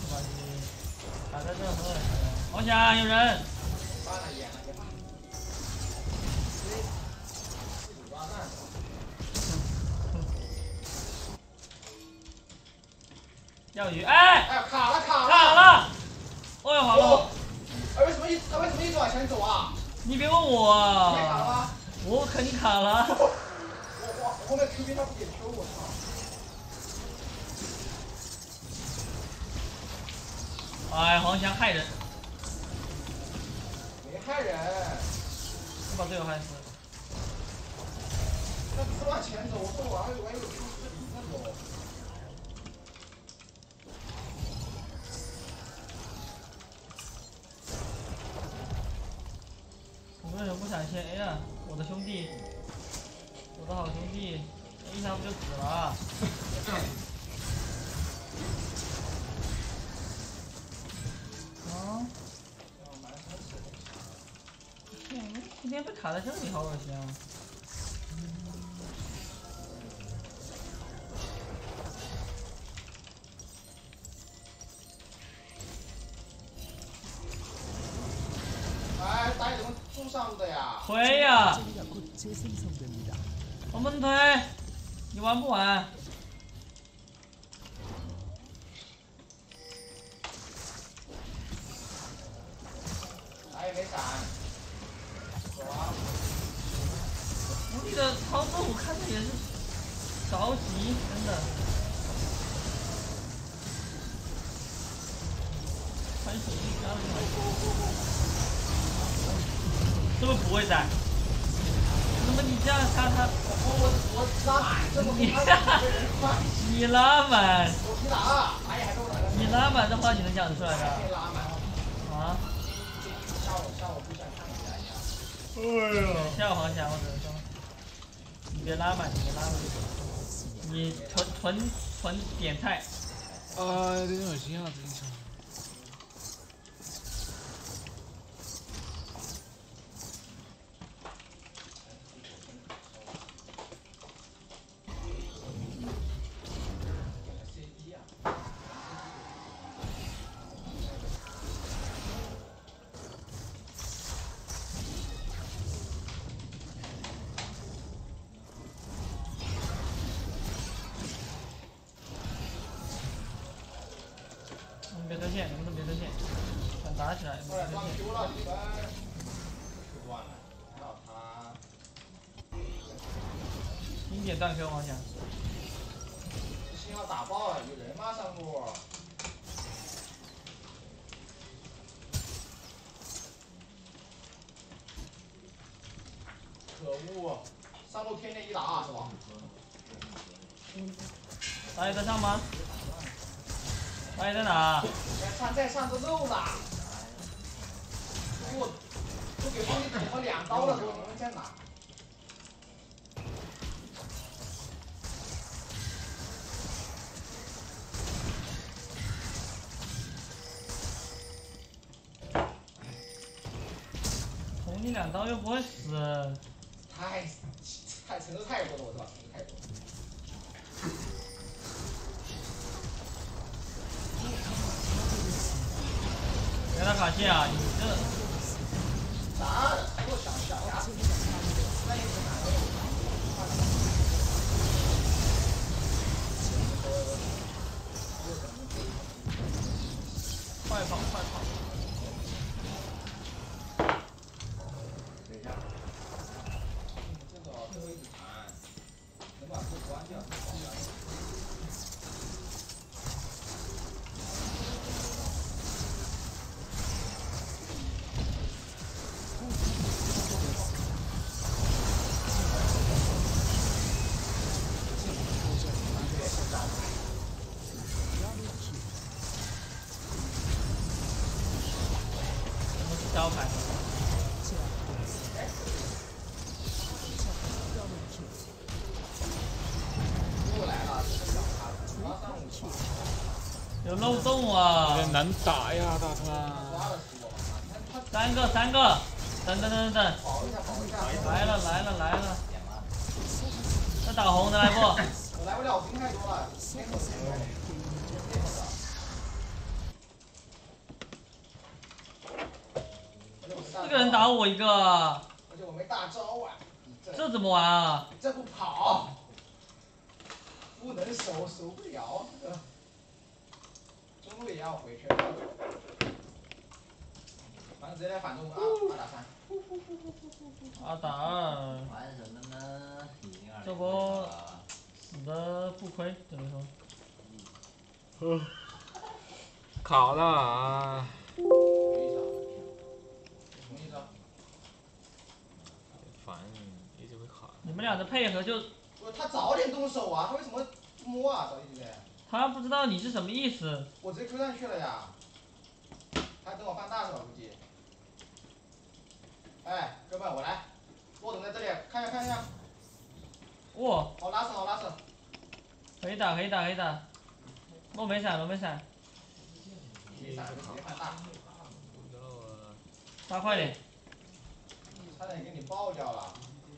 黄翔，有人！
大战是吧？
钓鱼，哎，
哎，卡了卡了！
卡了！哦哟，好了，
哦，哎，为什么一直往前走啊？
你别问我
你也卡了
啊，
吗？
我肯定卡了。
我后面 QB 他不点 Q，我操！
哎，黄翔害人，
没害人，
我把队友害死。
他只是往前走，我说我还以为有 Q 视频呢都。
我为什么不想先 A 啊？我的兄弟，我的好兄弟，A 一下不就死了？啊！今天被卡在这里，好恶心啊！
哎，打怎么住上的呀？
推呀！
제가 곧 재생성됩니다.
我们推，你玩不玩？
哎，没闪。走啊！
无力的操作，我看着也是着急，真的。传手机加了进来，是不是不会在？怎么你这样杀他？
我拉满，这么
你
快，
你拉满，
我皮打，哎呀，还跟我打个。
你拉满的话你能讲得出来的？
可以拉满。
啊？
下午不想看你来呀。
哎呦！下黄翔，我只能说，你别拉满，你别拉满，你纯点菜。
啊，有点恶心啊，这一场。
别得线，你们都别得线，想打起来，别得线。
丢了几分，断了，还有他。
经典断 Q 黄翔。
信号打爆了，有人吗？上路？可恶，上路天天一打二是吧？
打野在上吗？打野在哪？
在上着肉呢。我都给兄弟捅了2刀了，都你们在哪？
捅你2刀又不会死。
程度太多了，我知道，程度太多了。
给他卡线啊！你这
啥？给我想呀！那也是哪个？
快跑快跑！
等一下，这个位置弹，能把这关掉。
招牌。
又来了，这个小卡，马上5去。
有漏洞啊！
有点难打呀，大他。
抓了死我！
三个，等，
保一下，保一下。
来了，这打红的来不？
我来不了，兵太多了。
4个人打我一个，
而且我没大招啊！
这这怎么玩啊？
这不跑，不能守，守不了。中路也要回去。反正直接来反中2打3。
2打2，
玩什么呢？已经2
这
连
波
了。
死的不亏，只能说。
卡了啊！
什么意思啊？什么意思啊？
烦，一直会卡。
你们俩的配合就，
不是他早点动手啊，他为什么摸啊？早一点。
他不知道你是什么意思。
我直接 Q 上去了呀。他等我放大是吧？估计。哎，哥们，我来。骆总在这里，看一下看一下。
哇，
好拉手好拉手。
可以打可以打可以打。龙没闪龙没闪，
没闪就直接放大。
大快点。
差点给你爆掉了。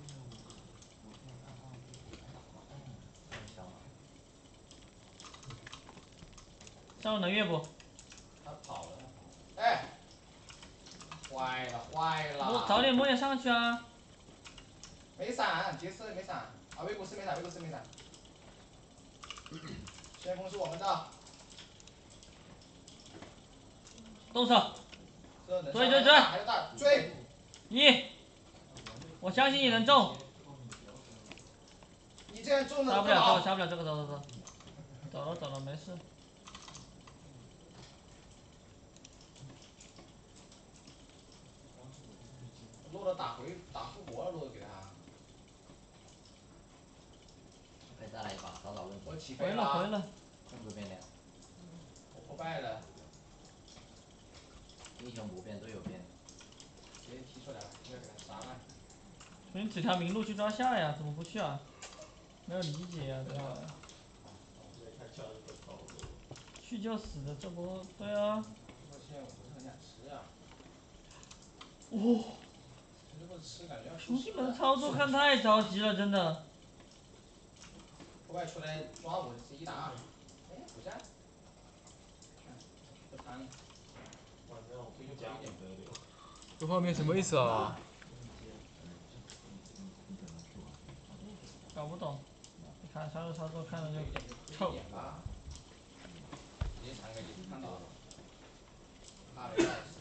上路能越不？
他跑了。哎。坏了坏了。
早点摸点上去啊！
没闪，杰斯没闪，啊，维古斯没闪，维古斯没闪。先锋是我们的。
动手！追追追！
还有大追！
我相信你能中。
你这样中的
杀不了这个，杀不了这个，走走走。走了走了，没事。
洛德打复活了，洛德给他。
可以再来一把，找找问题。
我起飞
回了回了。
会不会变脸？
我破败了。
英雄不变，队友变。
直接踢出来了，应该给他杀了。
你指条明路去抓下呀，怎么不去啊？没有理解呀，对吧？去就死的这波，对啊。
这现在我不是很想吃啊。
哇！
这不吃感觉要
兄弟们操作看太着急了，真的。
破败出来抓我是1打2。哎，不是。不贪了。
这画面什么意思啊？
搞不懂。你看上路操作看着就臭。
直接传给你看到了。怕的要死。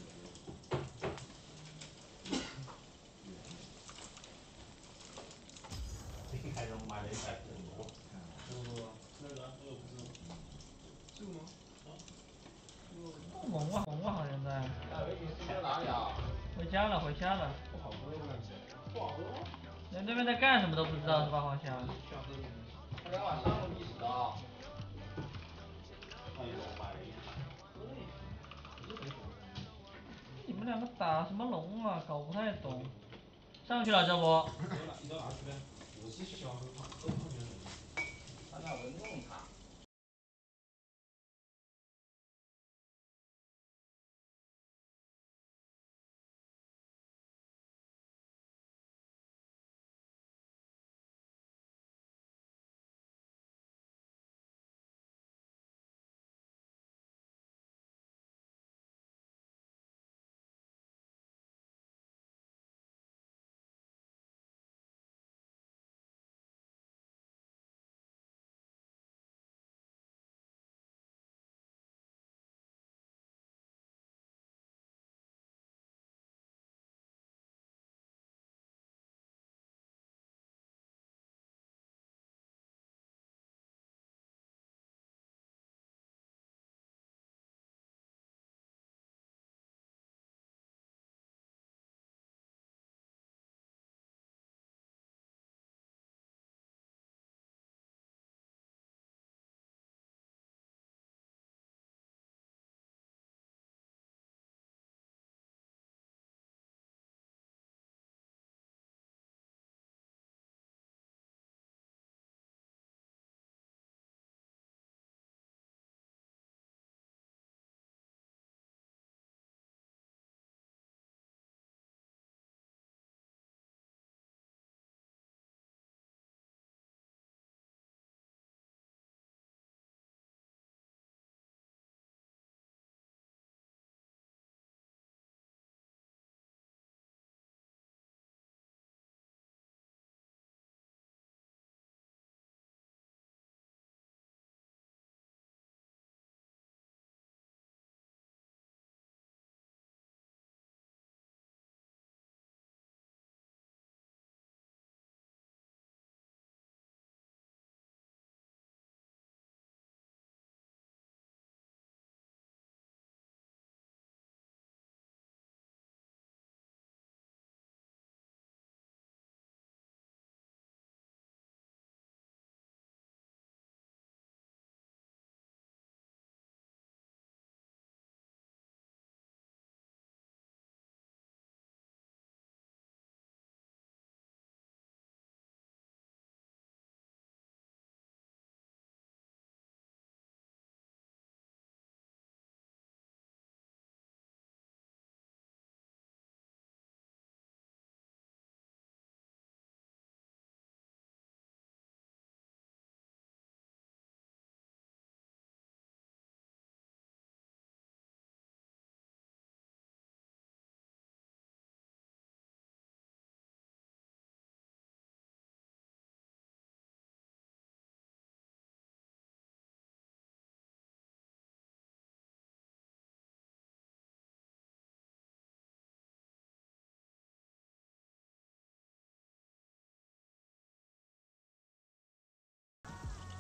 还能买了100多。那个这个不是这个吗？
猛啊猛啊，好像在。
那维尼斯去哪里啊？
回家了回家了。
不好喝吗？不好喝吗？
连对面在干什么都不知道是吧，黄翔？
他昨天晚上录历史的。
哎呦，买了1盘。
你们两个打什么龙啊？搞不太懂。上去了这波。
你到哪去呗？我其实喜欢喝汤，喝汤觉得。
他那文弄他。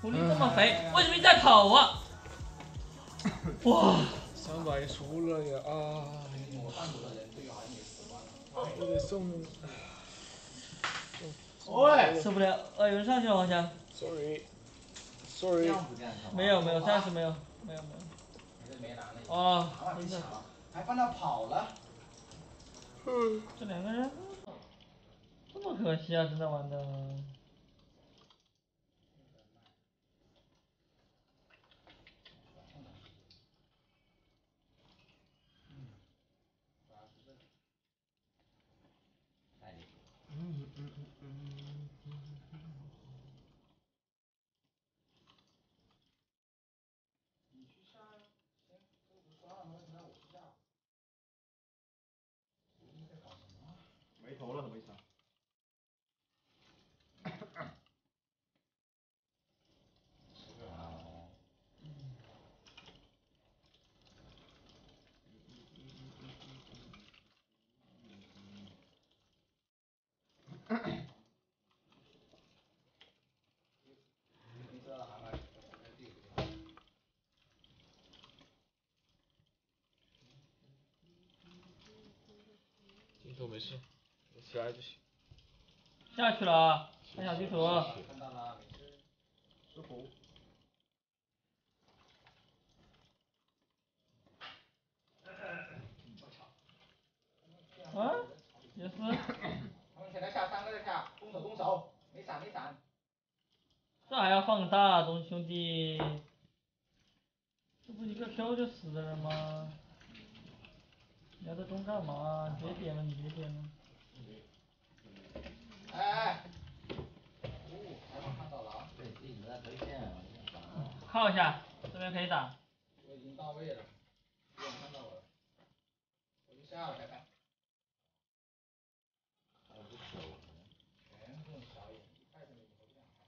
狐狸这么肥，为什么一直在跑啊？哇
！300输了呀啊！
我上组的人队友好像也死光了。
我得送。
喂，
受不了，有人上去了好像。
Sorry。
这样不健康。
没有，暂时没有。
还是没拿呢。
哦，
拿了没抢了，还帮他跑了。
这两个人这么可惜啊，真的玩的。
没头了，怎么一场？
镜头没事，你起来就行。
下去了啊，看小地图。
看到了，没事。
师傅。
啊，也是。
他们全在下，3个在下，动手，没闪。
这还要放大，兄弟。这不一个 Q 就死的人吗？你要在中干嘛？你别点了。
哎，还没看到了啊。
对，一直在推线，
靠一下，这边可以打。
我已经到位了，有人看到我了，我就下了看看。
还有不朽的。
全是这种小眼，一看就以后不想看。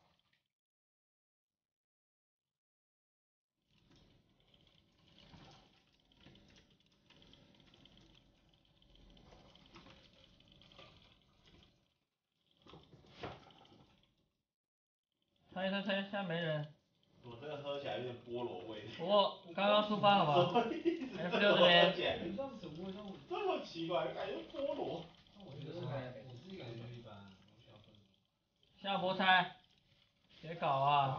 猜，现在没人。
我这个喝起来有点菠萝味。
不过刚刚出发了吧 ？F6 这边。
这么奇怪，感觉菠萝。
我觉得我自己感觉就一般，我需要分。
下波猜，别搞啊！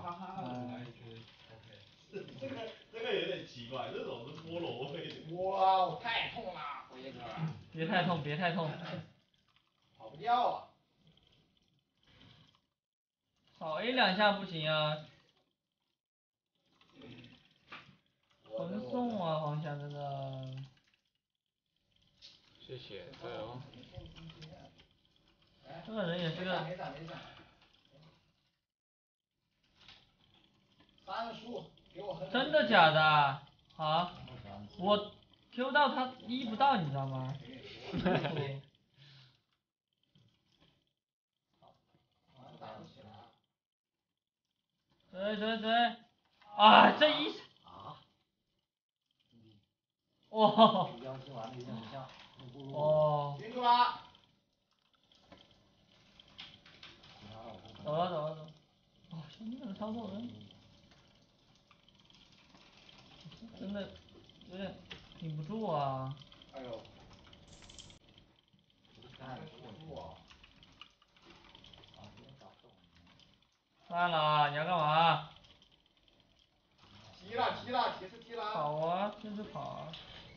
这个有点奇怪，这种是菠萝味的。
哇，太痛了，辉哥。
别太痛。
跑不掉啊。
少 A 2下不行啊。纯送啊，黄翔真的。
谢谢，加油。
这个人也是个。
没闪。3输，给我狠。
真的假的？啊？我 Q 到他1不到，你知道吗？
打不起来。
追！啊，这一。哇。
妖精玩的有点不像。
哦。
晕住了。
走了。哦，兄弟这个操作人。真的有点顶不住啊。
哎呦。
算了，你要干嘛？
踢了，提示踢了。
跑啊，就是跑啊。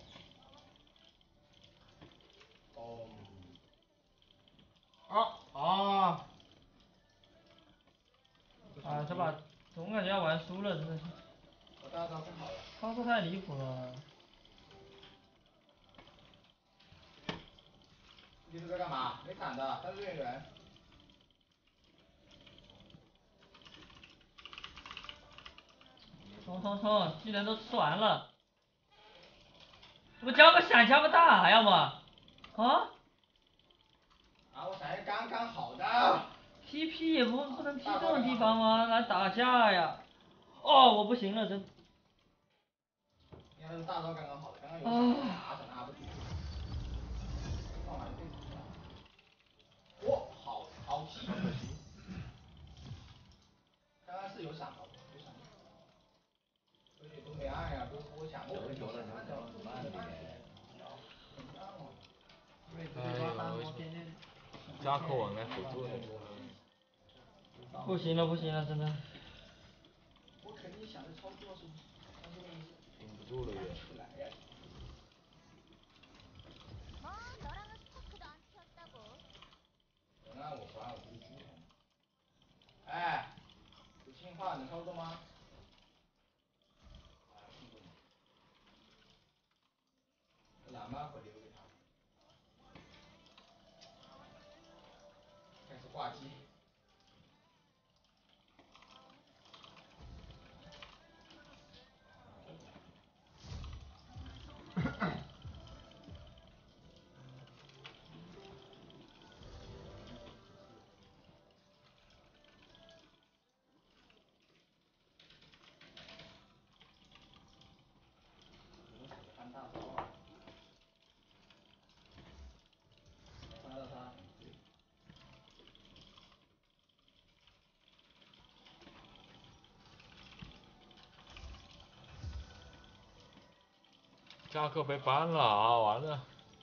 哦。
啊！这把总感觉要玩输了，真的是。
我大招更好了。
操作太离谱了。
你是在干嘛？没闪的，但是对人。
冲！技能都吃完了。我交个闪加个大还要吗？啊？
我闪刚刚好的。
TP 也不能 P 这种地方吗？来打架呀！哦，我不行了，真。
应该是大招刚刚好的，刚刚有闪拿不住。放完就被死了。哇，好踢。刚刚是有闪到的，
加口我应该辅助的，
不行了，不行了，真的。
我肯定想着操作是，但是问题是
顶不住了也。
出来呀。 能按我不按我就是猪头。哎，有信号能操作吗？哎，控制吗？蓝吗？我留给他。开始挂机。翻大招啊！翻到他。
加克被ban了啊！完了，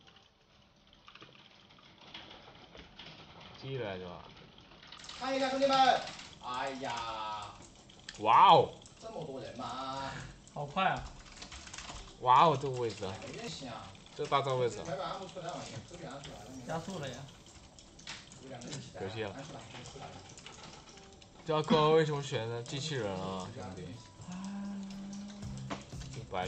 进来是吧？
看一下兄弟们，哎呀，
哇哦！
这么多人吗？
好快啊！
哇哦，这个位置啊，
没人行啊。
这大招位置啊，
白板按不出来玩意，这边按出来了。
加速了呀！
有两个人一起
可惜了
按出来，按出来了。
加克为什么选择机器人啊，兄弟？就白。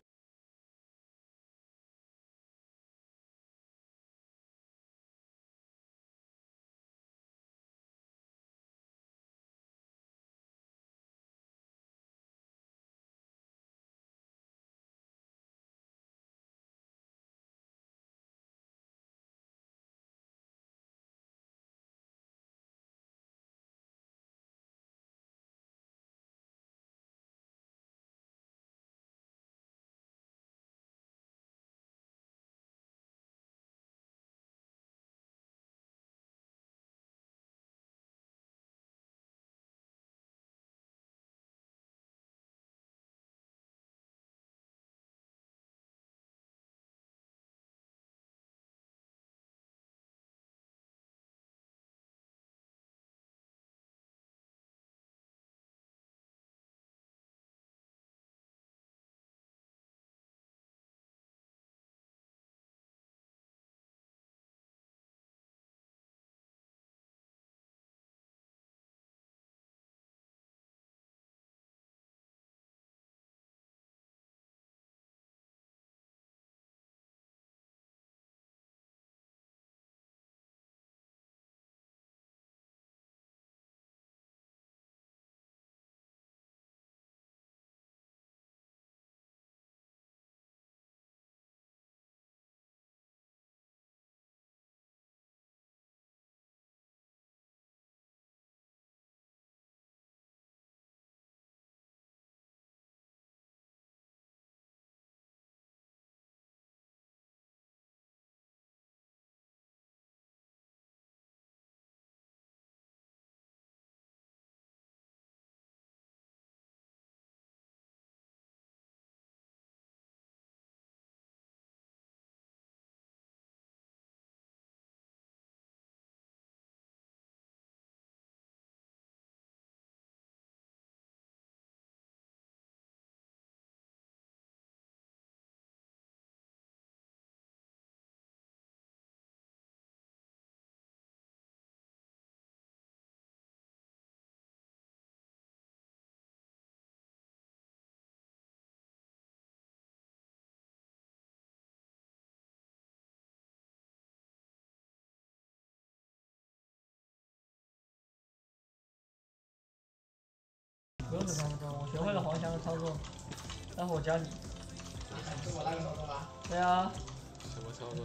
不用这操作，我学会了黄翔的操作，待会我教你。
是我那个操作吗？
对啊，
什么操作？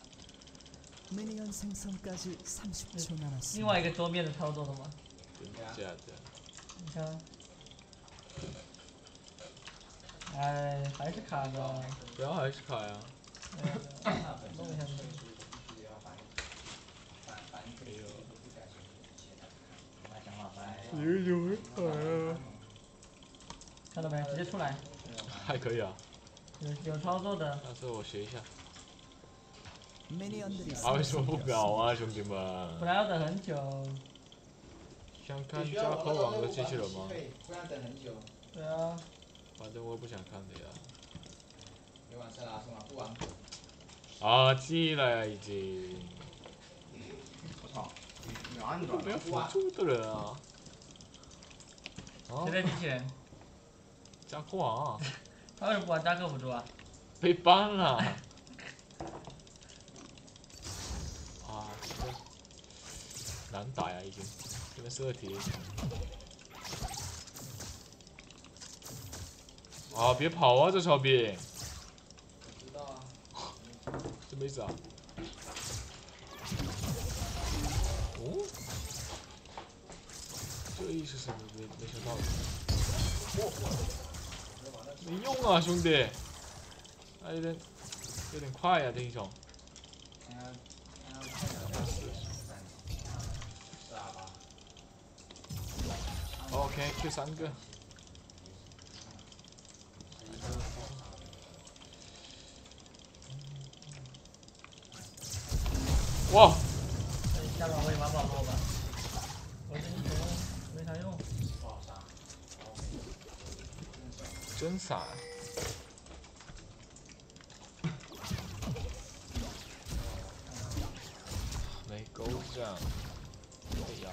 미니언 생성까지 30초
另
남았습니다.
外一个桌面的操作的嘛，
真的假的？
你看。哎，还是卡的。
不要还是卡呀？
弄一下子。
把想法翻。
你怎么会卡呀？
看到没？直接出来。
还可以啊。
有操作的。
下次我学一下。
미니언들이
啊，为什么不搞啊，兄弟们？
不然要等很久。
想看
你需要
加
玩到任
口网的
务把你吸
机器人吗？
费，不然等很久。
对啊，
反正我不想看的呀。
你玩塞拉是吗？不玩。
啊，记了呀，已经。
我操，你安装
没有辅助的人啊。啊
谁，的机器人？
加口网啊，
他为什么不玩扎克辅助啊？
被 ban 了。啊，这个难打呀，已经。这边射题。啊，别跑啊，这小兵。
我知道啊。
什么意思啊？哦，这意思是没想到的。没用啊，兄弟！啊，有点快呀，这英雄。OK，Q 3个。哇！
下把我也玩不好过吧？我这英雄没啥用。
真傻。没勾上。哎呀！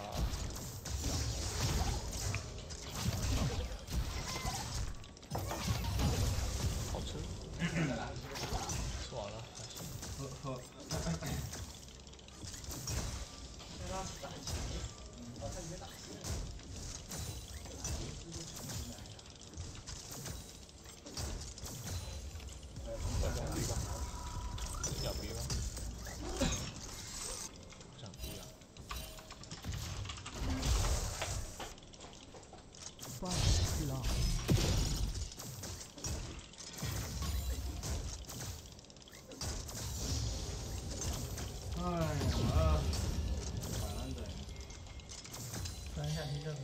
好吃。吃完了。
喝。
要逼吗？不想逼啊。
First love.
哎呀，晚安的。
转一下听这个。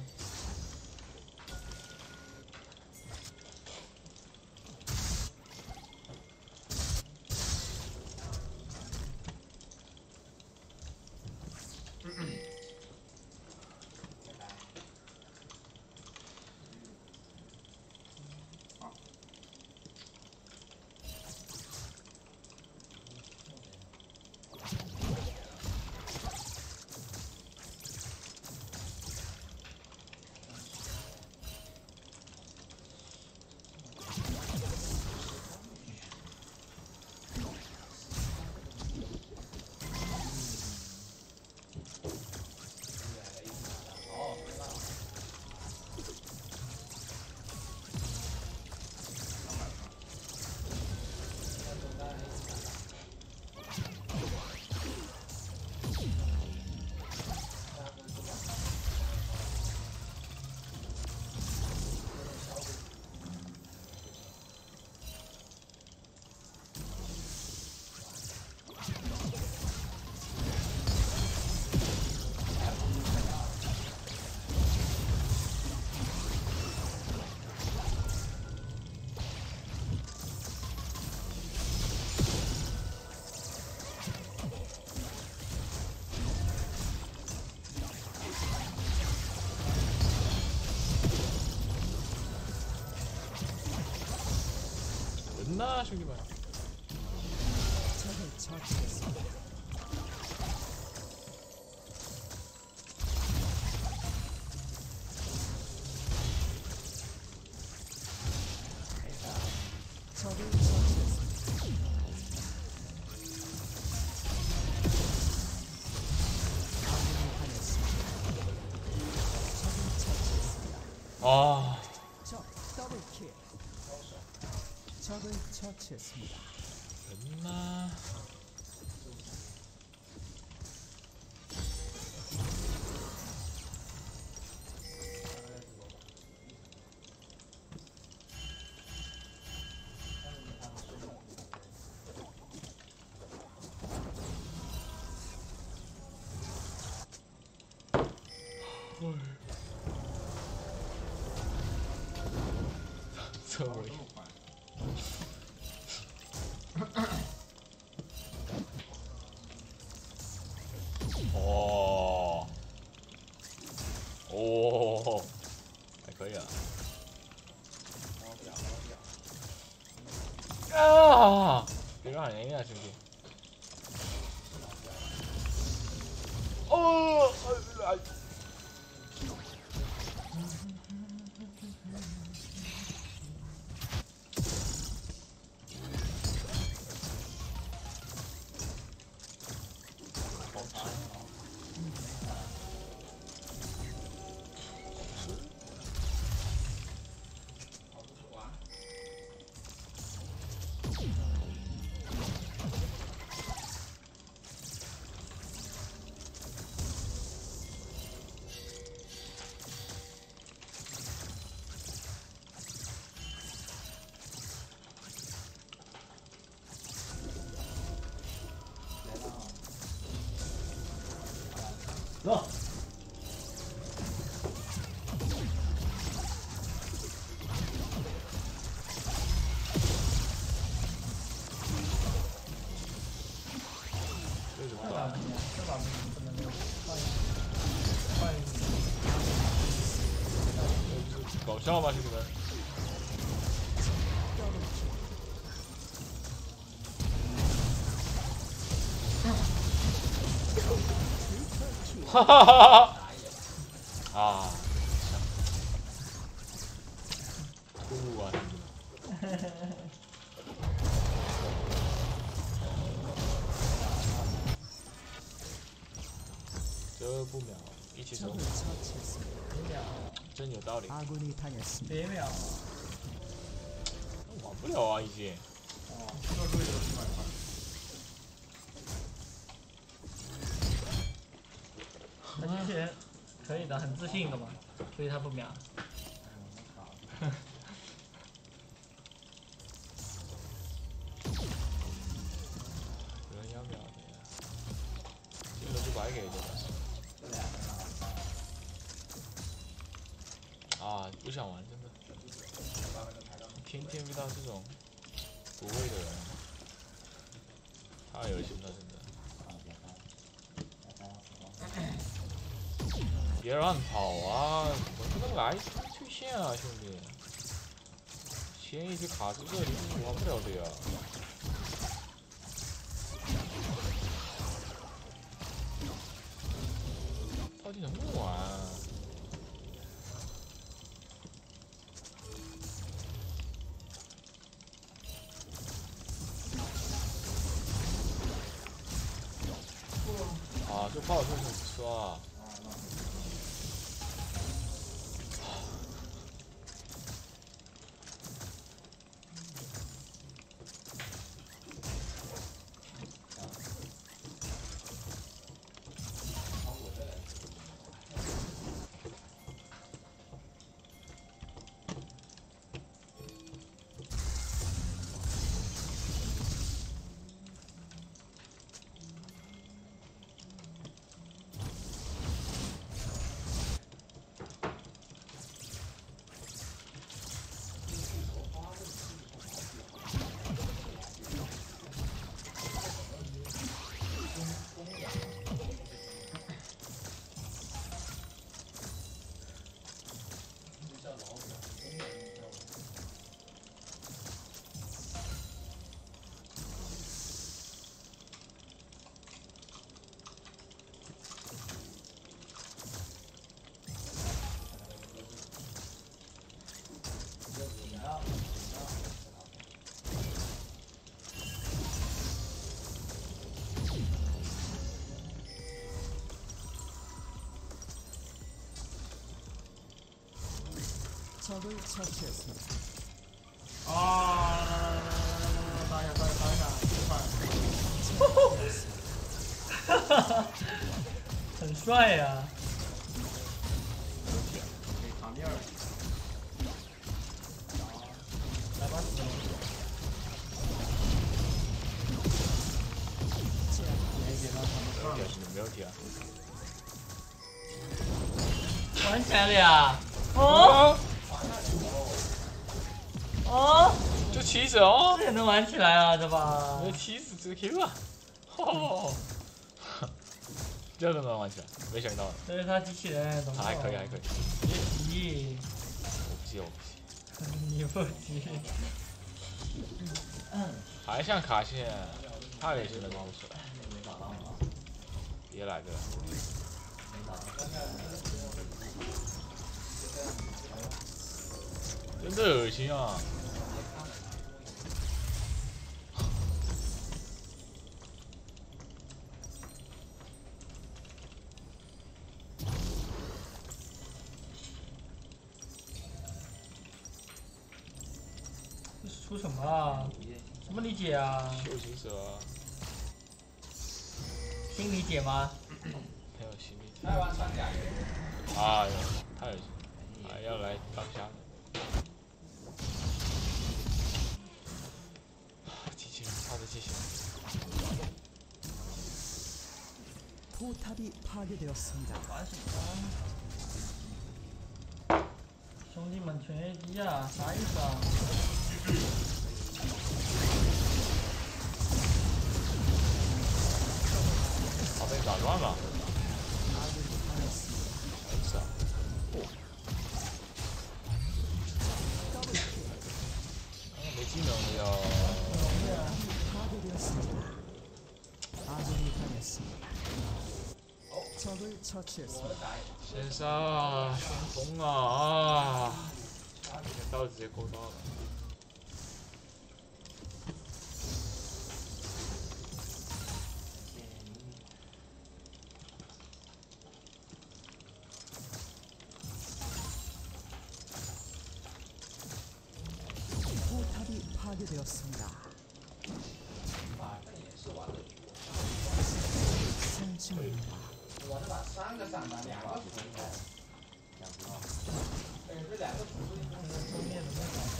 人呐，兄弟们！
적을 처치했습니다. 적을 처치했습니다. 아군이 당했습니다. 적을 처치했습니다.
아,
적 더블킬. 적을 처치했습니다.
됐나? 저
这么快？ 아, ，
아, 哎。
走。
这怎么
这把
办？
不能用，换一
搞笑吗，兄弟们？哈哈哈哈！啊！吐啊！兄弟们！这不秒，一起走
적을 ， 처치했습니다.
1秒，
真有道理。
아군이 당했습니다.
1秒。
玩不了啊，已经。
哦，这个队友是蛮快。
他机器人可以的，很自信的嘛，所以他不秒。
有人要秒的，这个就白给的。啊，不想玩，真的。天天遇到这种不会的人，太恶心了，真的。别乱跑啊！怎么不能来退线啊，兄弟！线一直卡住这里，是玩不了的呀。到底能不能玩啊？啊，这炮确实很不错啊。
적을 처치했습니다.
啊！打一下，打一下，哈哈哈，很帅呀！
给卡面儿。
来吧，
没给他什么
没问题，没问题啊。
玩起来了呀！哦哦，
就起手哦
这，也能玩起来啊，这把
没起死这个 Q 啊！哦，这都能玩起来，没想到。
这是他机器人，懂吗？
还可以，还可以。
别急，
我不急，我不急。
你不急。
还想卡线，太恶心了，这是。别来这。 真的恶心啊！
这是出什么啊？什么理解啊？
修行者啊，
新理解吗？
还有心理
台湾三甲
哎呦，太恶心！还要来当虾的。机器人，他的机器人。
포탑이 파괴되었습니다.
玩什么？兄弟们全 AD 啊，啥意思啊？
他被打乱了。没事啊。没技能了呀。
파괴되었습니다. 아군이 당했습니다. 적을 처치했습니다.
先杀啊，先锋啊！刀直接勾到了。
포탑이 파괴되었습니다. 3층입니다.
我是把3个上单，2个主力开。对，这2个主力
封面怎么搞？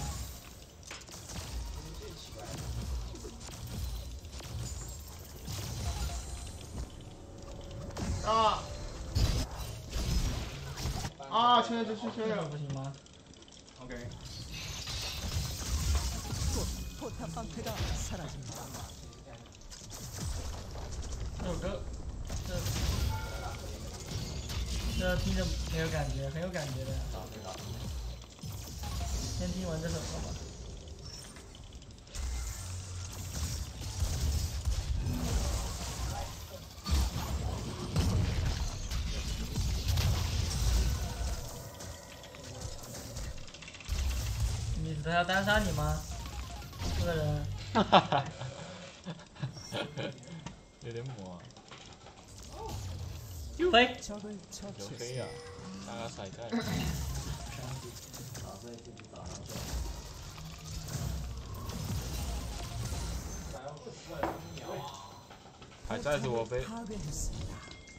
最奇怪的。
啊！啊！圈这
这个不行吗？
OK。
포탑 방패가 사라집니다.
这首歌，这听着很有感觉，很有感觉的。先听完这首歌吧。你他要单杀你吗？这个人。
哈哈哈。有点魔。
飞。
적을
有
처치했습니다.
飞呀！大家甩在。还在是我飞。
파괴했습니다.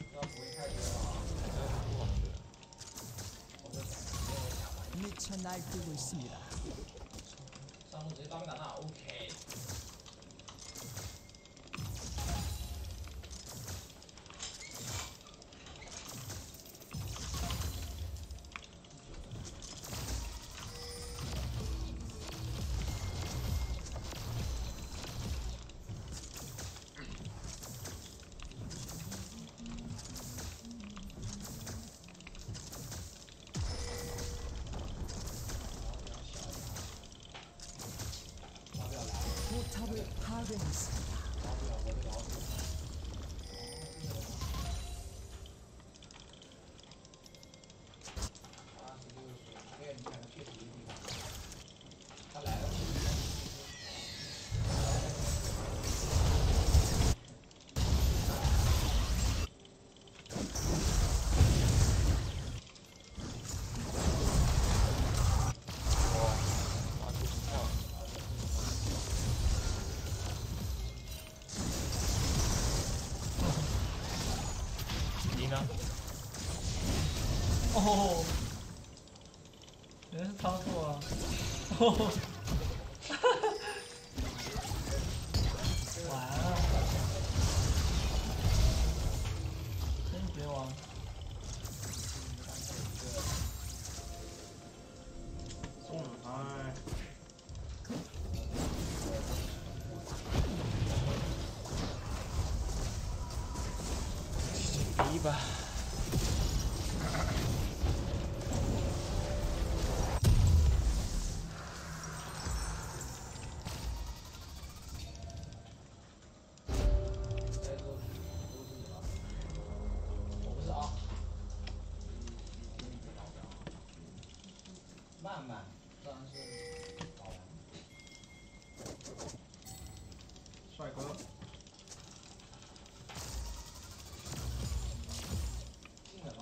还在是我飞。
미쳐 날뛰고 있습니다.
上路直接刀兵打那 OK。
포탑을 파괴했습니다.
哦，原来是仓促啊！哦，完了，真绝望！
送哎。
逼吧。
我不是啊。
慢慢，
当然是
好玩。
帅哥。
进了吗？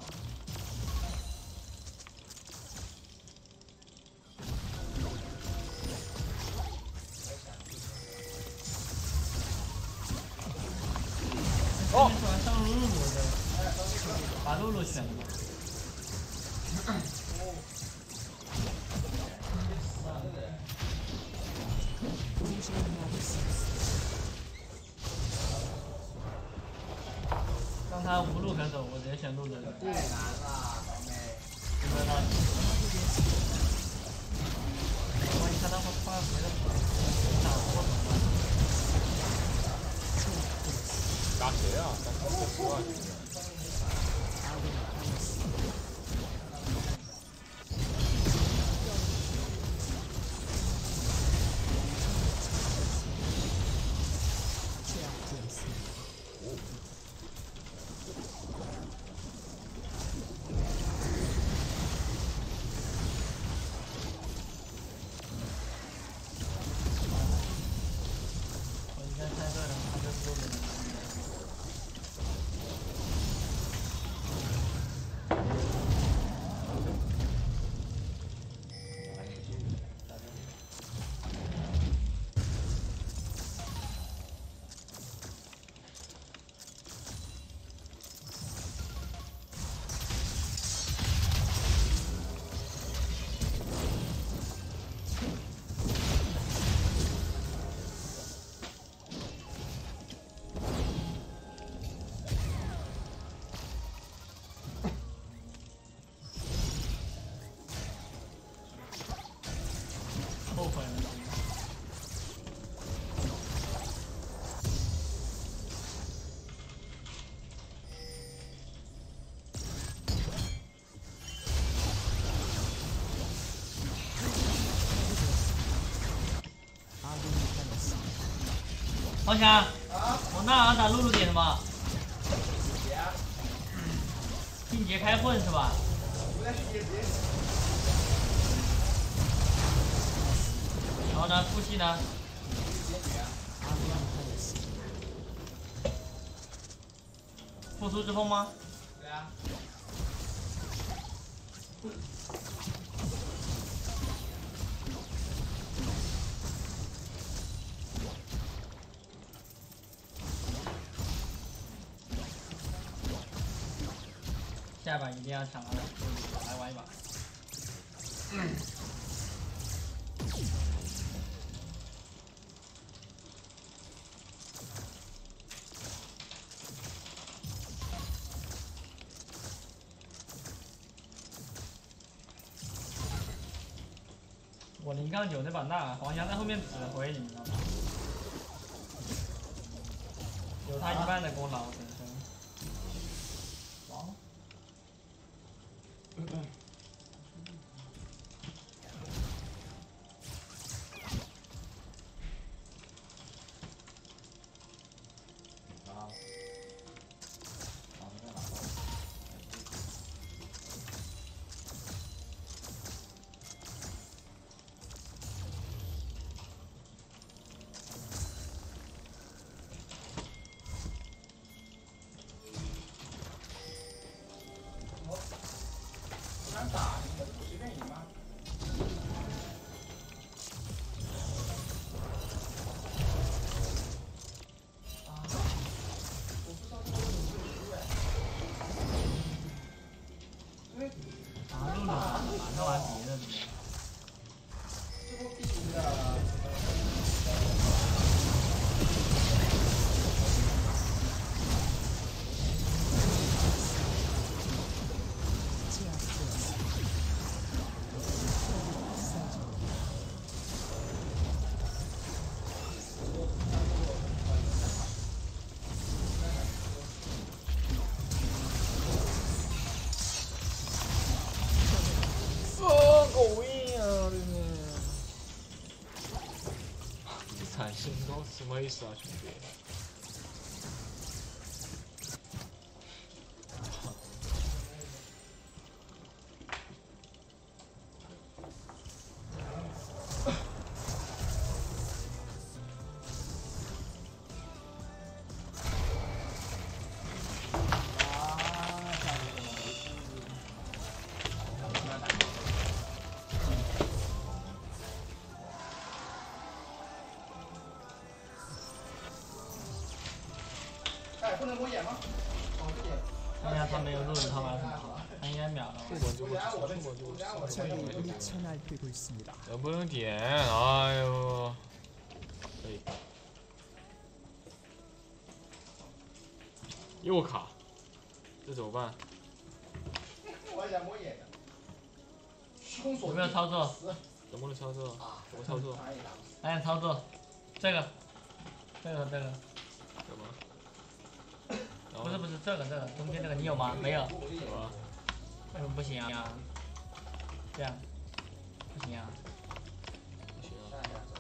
哦，喜欢上露露的，把露露选了。让他无路可走，我直接选路人。
太难了，宝妹。
不知道。万一他会换别的打我怎么办？
打谁啊？打他不说啊！
我应该猜对了，他就是路人。后悔了。黄翔，我那打露露点什么？迅捷开混是吧？然后呢，副系呢？复苏之风吗？
对啊。
下一把一定要抢了，来玩一把。我0-9那把大，黄翔在后面指挥，你知道吗？有他一半的功劳，本身。王。
想打你们不随便赢吗？啊！我不知道这个为什么会输哎。因为
打露露，打完别的怎么样？
这波必赢的。
狗硬啊！这是。3星都什么意思啊，兄弟？
能摸眼吗？哦，这点。
看一下他没有路人，他玩什么？他应该秒了。
副本就不副本就
적이 미쳐 날뛰고 있습니다.
能不能点？哎呦，可以。又卡，这怎么办？
我想摸眼。虚空锁。
有没有操作？
能不能操作？怎么操作？
来操作，这个。
干嘛？
不是这个中间这个你有吗？没有。
什么？
为什么不行啊？这样不行啊？
不行啊。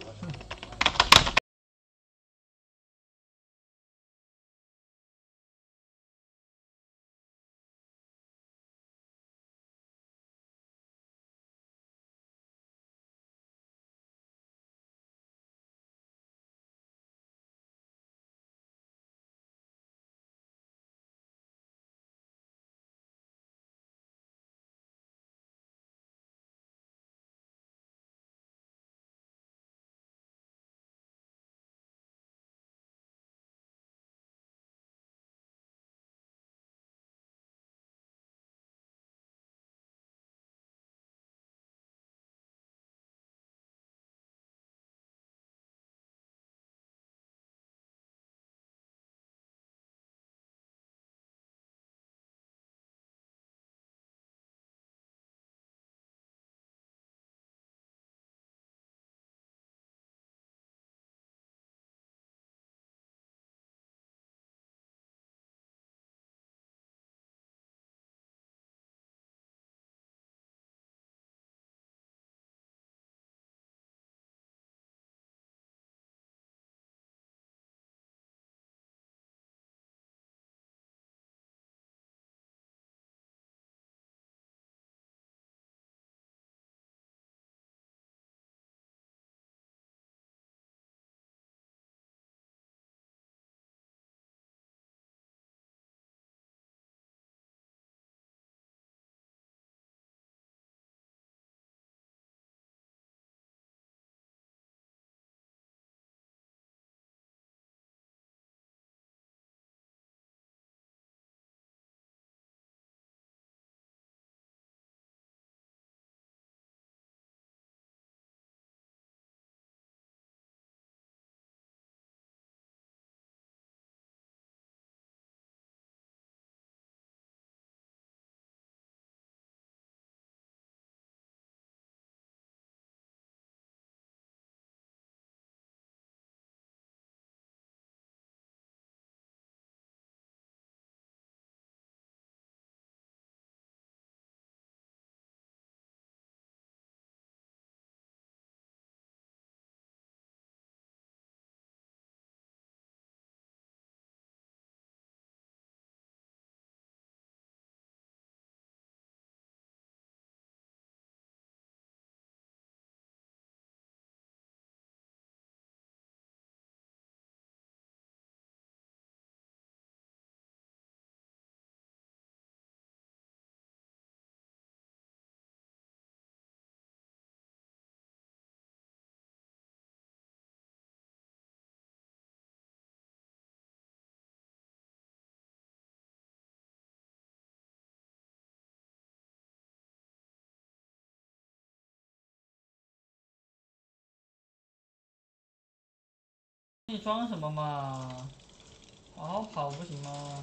你装什么嘛？好好跑不行吗？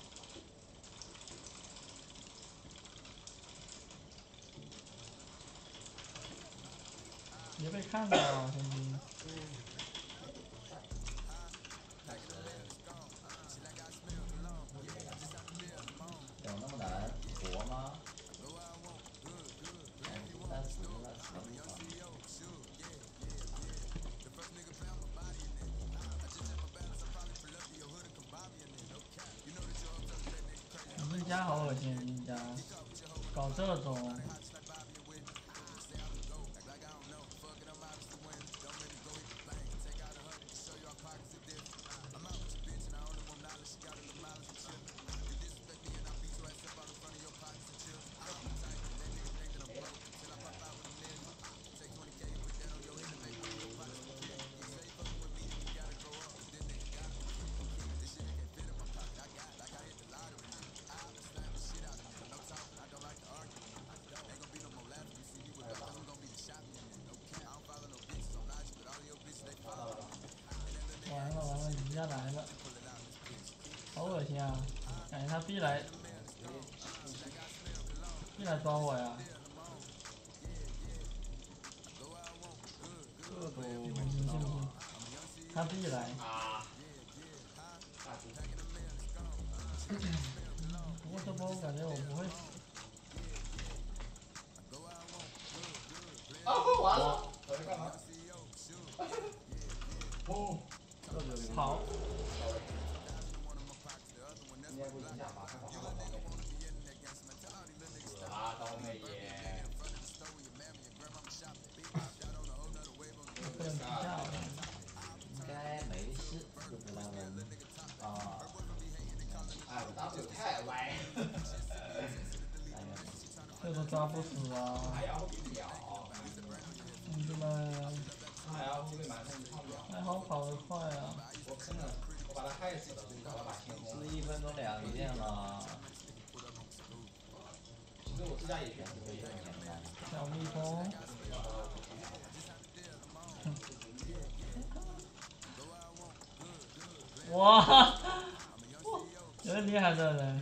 别被看到，兄弟。
有那么难活吗？但死了，
你们家好恶心，你们家搞这种。 感觉他必来抓我呀！
这都
信不信？他必来。
啊！大猪，
不过这波我感觉我不会死。
啊！完了！我在干嘛？哦，
这就
跑！
应该不影响吧？快跑！死啦，刀妹耶！
不能踢下了。
应该没事，就是那个啊，
哎，我 W 太歪，
这都抓不死啊！
还要后退秒，
兄弟们，
还要后退满分一创秒，
还好跑得快啊！
我坑了，我把他害死了，就找了把清风。
是1分钟2件了，
其实我自家也选
这个很简单。
小蜜蜂，哇，有点厉害这人，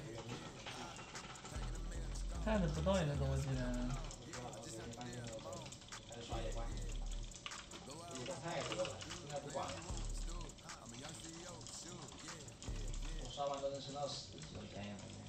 看着不动也能逻辑呢。
开始刷野怪，野怪太多了，现在不管了。我刷完都能升到10级。
有钱也没钱。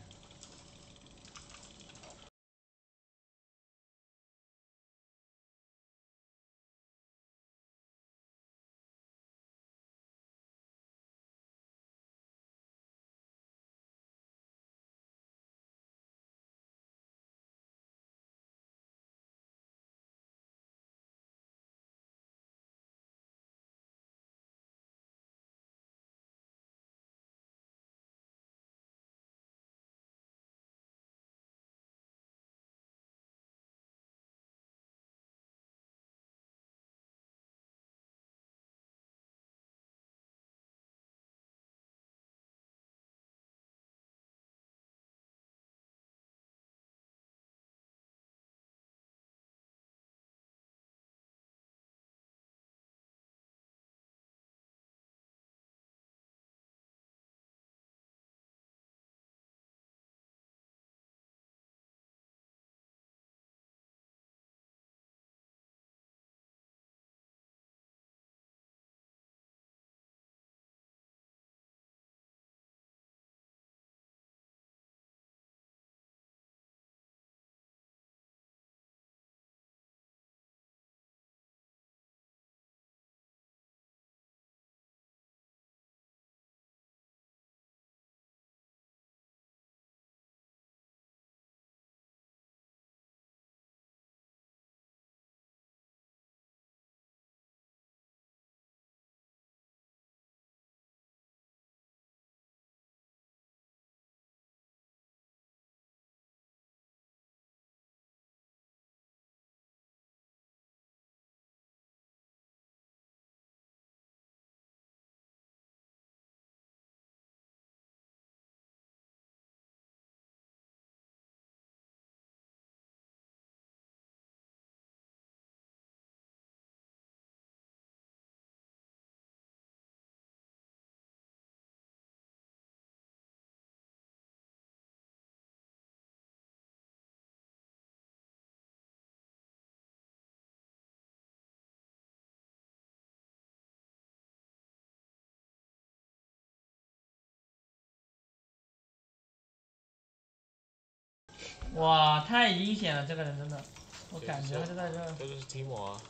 哇，太阴险了，这个人真的，我感觉他就在这儿。
这就是提莫啊，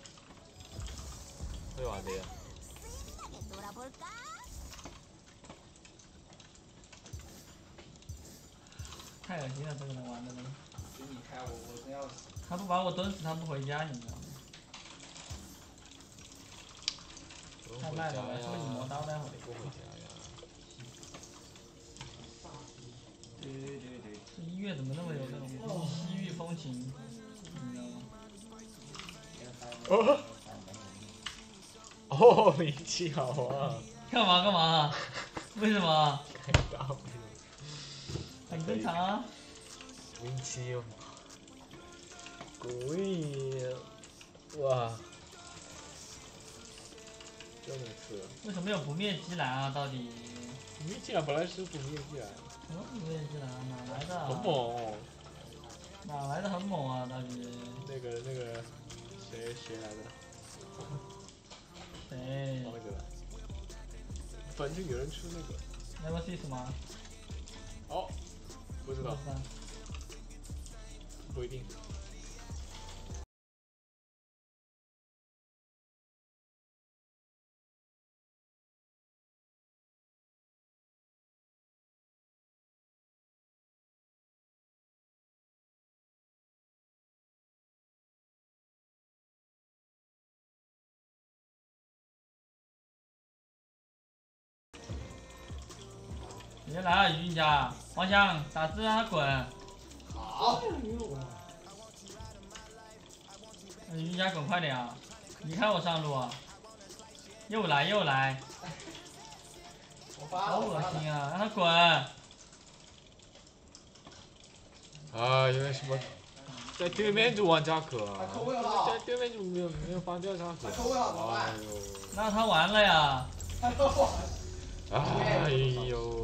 会玩的呀。
太恶心了，这个人玩的真的。
给你开我真要死。
他不把我蹲死，他不回家，你知道吗？太烂了，是不是你磨刀待会儿？
不回家呀？
对对对。
这音乐怎么那么有那种西域风情？你知道吗？
哦，运气好啊！
干嘛干嘛？为什么？
开 W，
很正常啊。
运气哦。故意，哇！真的是。
为什么有不灭之蓝啊？到底？
你竟然本来是不灭技啊，
什么不业绩了？哪来的啊？
很猛哦。
哪来的很猛啊，大哥？
那个谁来的？
谁
忘记了。反正有人出那个。
？Never see 吗？
哦，不知道，
不知道。
不一定。
别来了，云家，黄香，打字让他滚。
好，
云家滚快点啊！离开我上路啊！又来又来，好恶心啊！让他滚！
啊，因为什么？在对面就玩扎克啊，
扣位了
在对面就没有放掉扎克。
扣位了怎么办？
哎呦，
那他完了呀！
哎呦。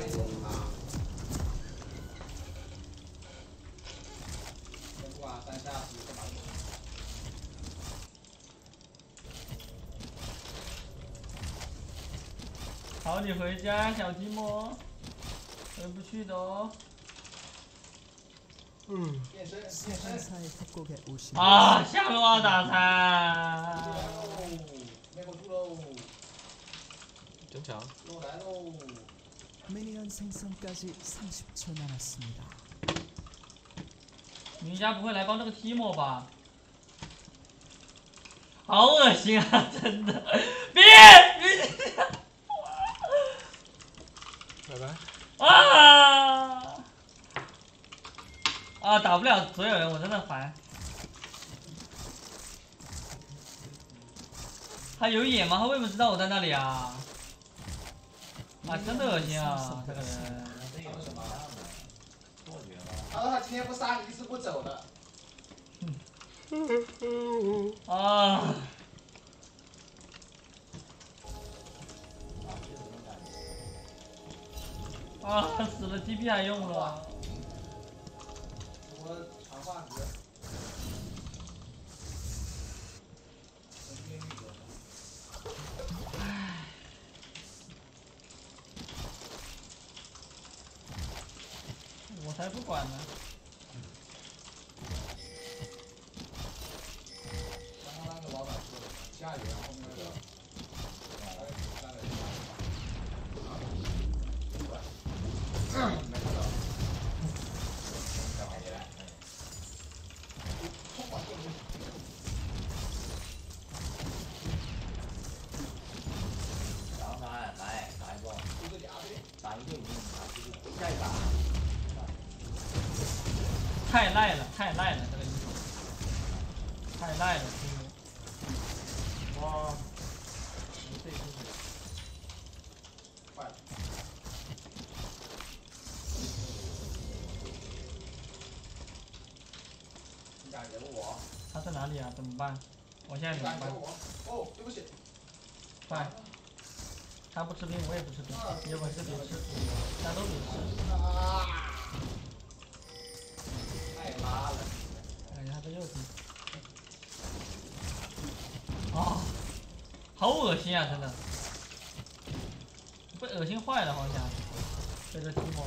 好，你回家，小提莫，回不去的哦。
变身，变身。
소환사의 협곡에 오신
啊，下路二打三。
灭火猪喽！
真强。
又来喽！
미니언 생성까지 30초 남았습니다.
云家不会来帮这个提莫吧？好恶心啊！真的，别云
拜拜。
啊！啊，打不了所有人，我真的烦。他有眼吗？他为什么知道我在那里啊？啊，真的恶心啊！这个人。
这有什么错觉吗？
他说他今天不杀你是不走的。
啊！啊，死了 TP 还用了。
我传话值。
我才不管呢。
刚刚那个老板说的，下雨然后那个，没看到。
然后来打一个，
一个假的。
打一个已经打出去，下一把。
太赖了，太赖了，这个衣服，太赖了，真的。
哇，
这一就是
快了。你敢惹我？
他在哪里啊？怎么办？我现在
你
怎么办？
敢惹我？哦，对不起。
快！他不吃兵，我也不吃兵，有本事别吃，大家都别吃。
啊！太拉了。
感觉他这又是。啊！好恶心啊！真的，被恶心坏了，好像。这个提莫。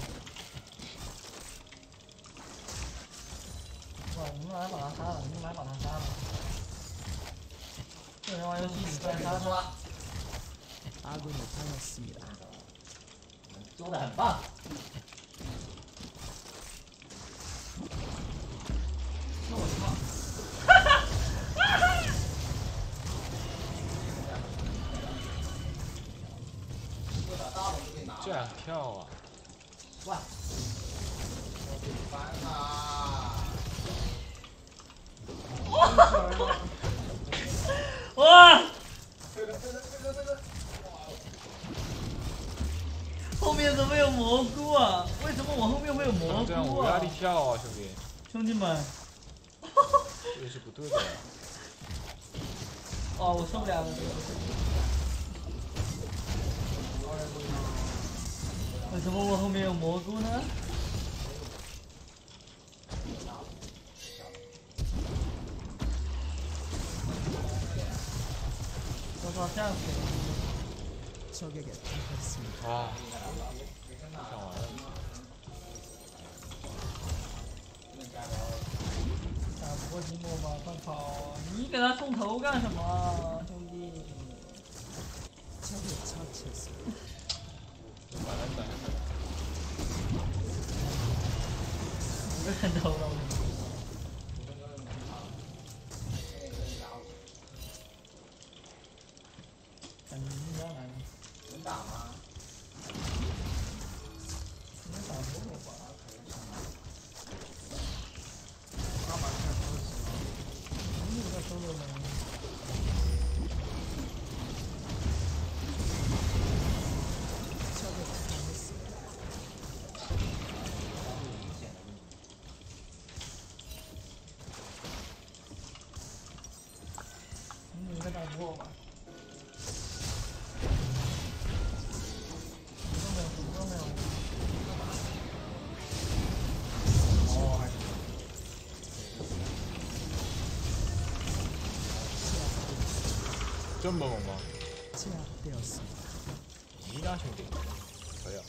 哇！你们来把他杀了！你们来把他杀了！这人玩游戏你居然杀他！
아군이 당했습니다.
做的很棒。
那我操！
这把大龙就给拿了。
这样跳啊！
哇！
我给翻啦！
哇！
这个。
后面怎么有蘑菇啊？为什么我后面会有蘑
这样
菇啊
无压力？跳啊，兄弟，
兄弟们，
这个是不对的。
哦，我受不了了，这个。 为什么我后面有蘑菇呢？多少下水？
적에게 당했습니다.
아, 이상 와요.
打不过寂寞吧，快跑！你给他送头干什么，兄弟？
적을 처치했습니다.
말한다.
五个人头了，我跟你说。感觉你要来了，
能打吗？
应该打不过吧？
妈妈看收拾了。
你这个收了没？
적에게 당했습니다.
你应该打不过吧？什么都没有，
哦，还是
좀 먹어봐.
제압되었습니다.
일하시면 돼. 저요.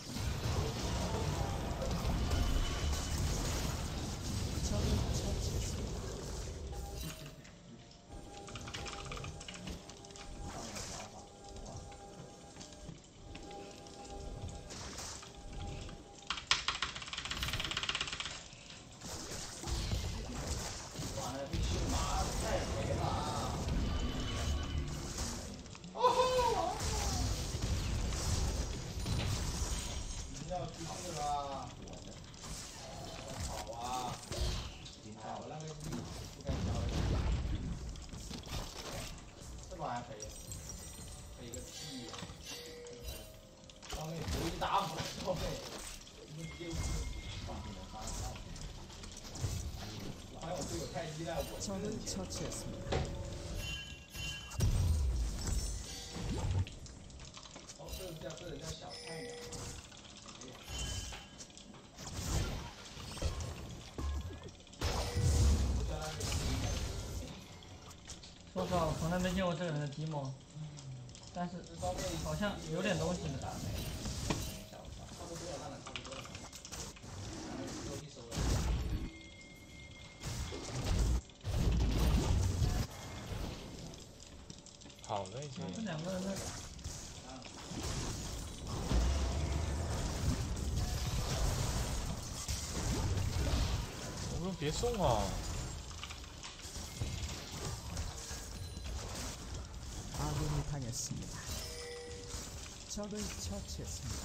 적을 처치했습니다.
完了，必须马太肥了。你要出去了。好啊。哎，我那个力不该交的。这把还可以，可以个屁呀！上面不一打补消费，你直接好像我队友太依赖我。
적을 처치했습니다.
哦，这人家小菜鸟。
说实话，我从来没见过这个人的提莫，但是好像有点东西的。
差不多了，那差不多了。收一收了。
好了已经。
这两个人的
我说别送啊！
아군이 당했습니다. 적을 처치했습니다.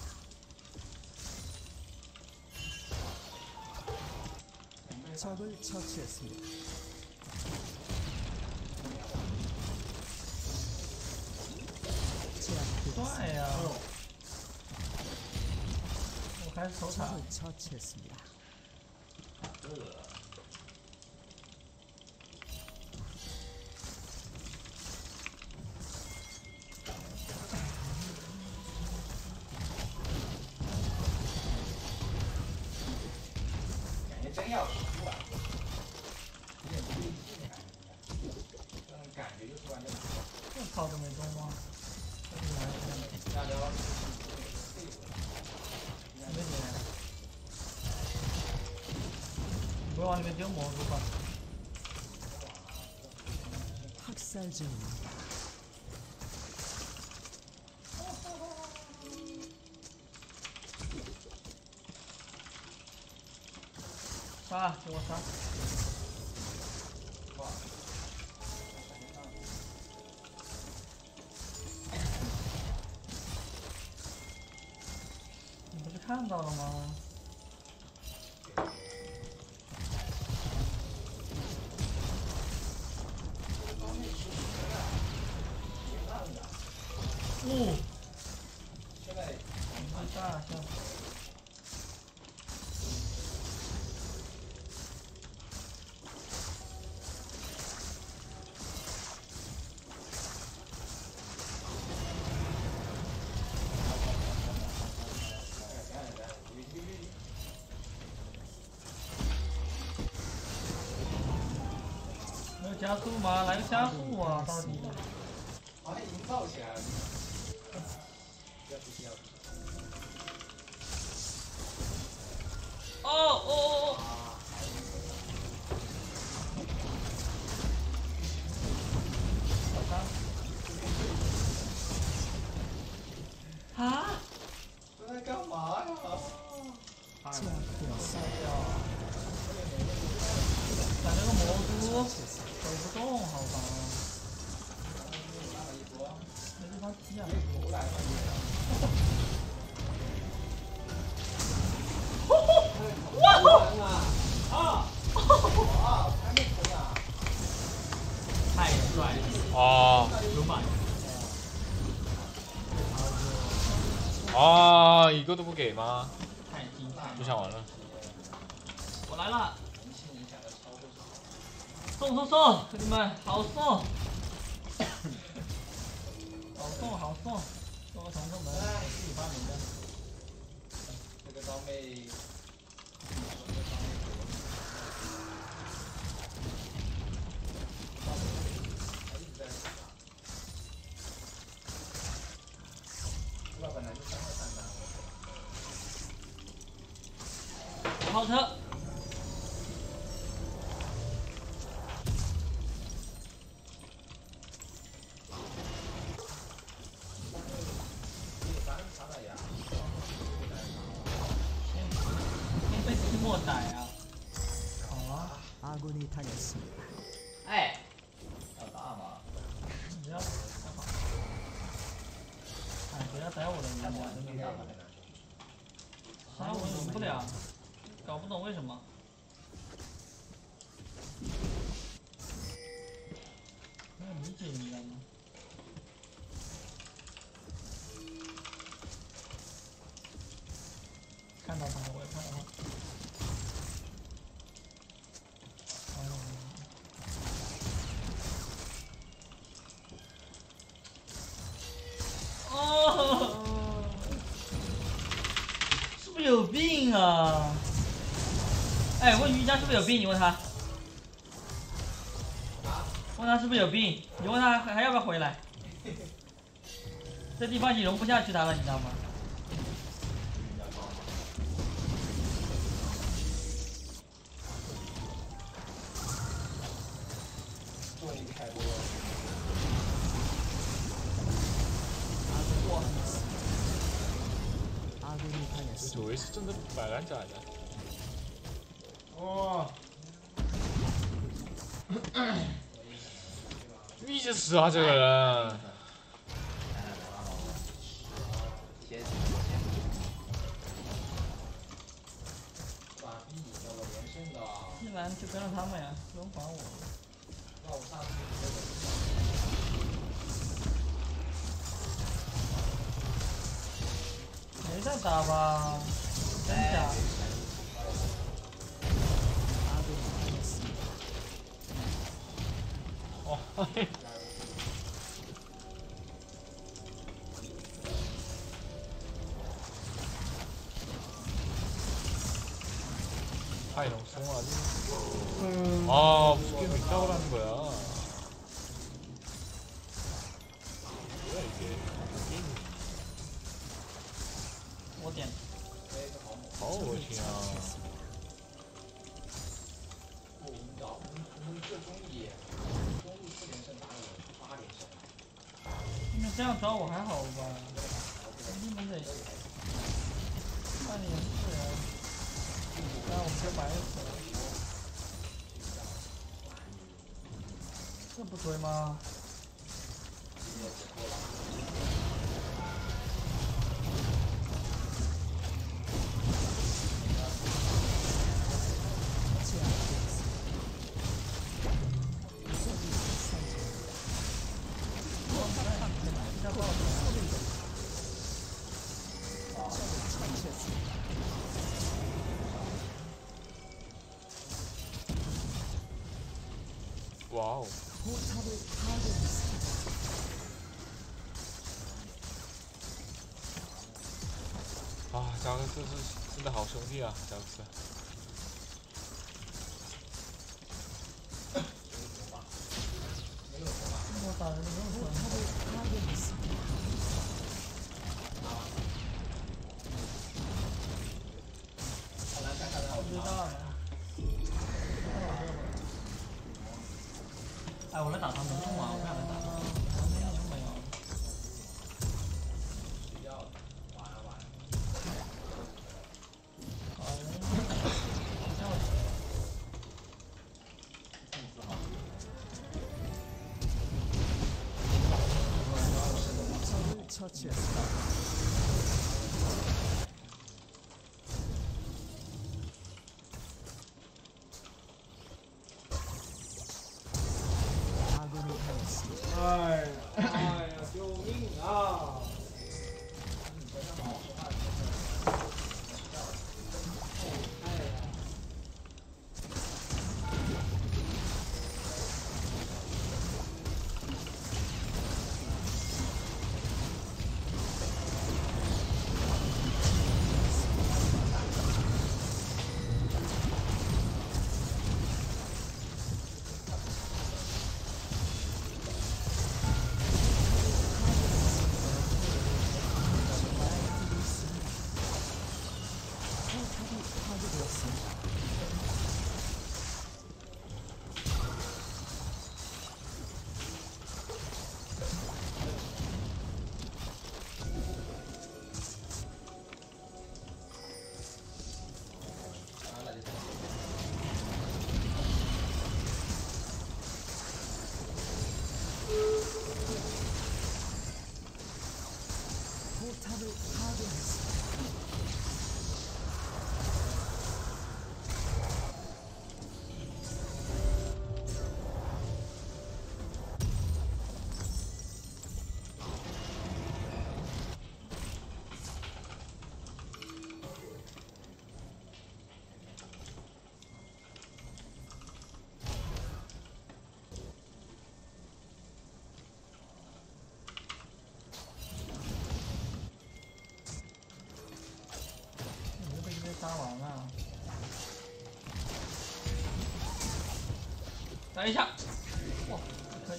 적을 처치했습니다. 제압되었습니다.
帅呀！我开始守塔。
적을 처치했습니다.
感觉真要输啊！有点不对劲的感觉，这种感觉就突然就来了。
这炮都没中吗？
大家
没点。你不会往里面丢蘑菇吧？
학살 중입니다.
杀！给我杀！你不是看到了吗？哦，
现在
你会炸下。 加速吗？来个加速啊！到底？
把它营造起来了。要不要？
哦哦哦！小三。啊？
这在干嘛呀？
제압되었습니다.
把这个蘑菇走不动，好吧？没地方踢啊！太帅了！
啊
有马。
啊，一个都不给吗？
太精彩了！
不想玩了。
我来了！送送送，兄弟们，好送！好送好送，送个同志们，自己发明的。
这个装备。本来就323的。
跑车。先被期末逮啊！好啊。
아군이 당했습니다.
哎，要打吗？
不要，哎，不要逮我的人家，真的。杀我赢不了，搞不懂为什么。没有理解，你知道吗？看到他了，我也看到他。哦，是不是有病啊？哎，问瑜伽是不是有病？你问他，问他是不是有病？你问他还要不要回来？这地方已经容不下去他了，你知道吗？
终于开播。
아군이
这
당했습니다.
九维是真的摆烂仔的。
哇！
你去死啊，这个人！
傻逼，叫我连胜的。
既然就跟着他们呀，不用管我。
那我上次
没在打吧？真假？
아군이 당했습니다.
哦，嘿。太浓松了，这。啊，不是给你倒烂거야。 뭐야 이게？
我点。
好恶心啊！
不，我们这中野，中路4连胜打我8连胜。
你们这样找我还好吧？你们得看脸色呀，不然我们就白死了。这不对吗？
哇哦！
포탑을 파괴했습니다.
啊，加克斯是真的好兄弟啊，加克斯。
打的那么
포탑을 파괴했습니다.
知道了。哎，我来打他没用啊，我不想来打他，没有没有。
적을 처치했습니다. 아군이 당했습니다.
哎呀，救命啊！
포탑이 파괴되었습니다. 포탑을 파괴했습니다.
杀完了。等一下，哇，可以。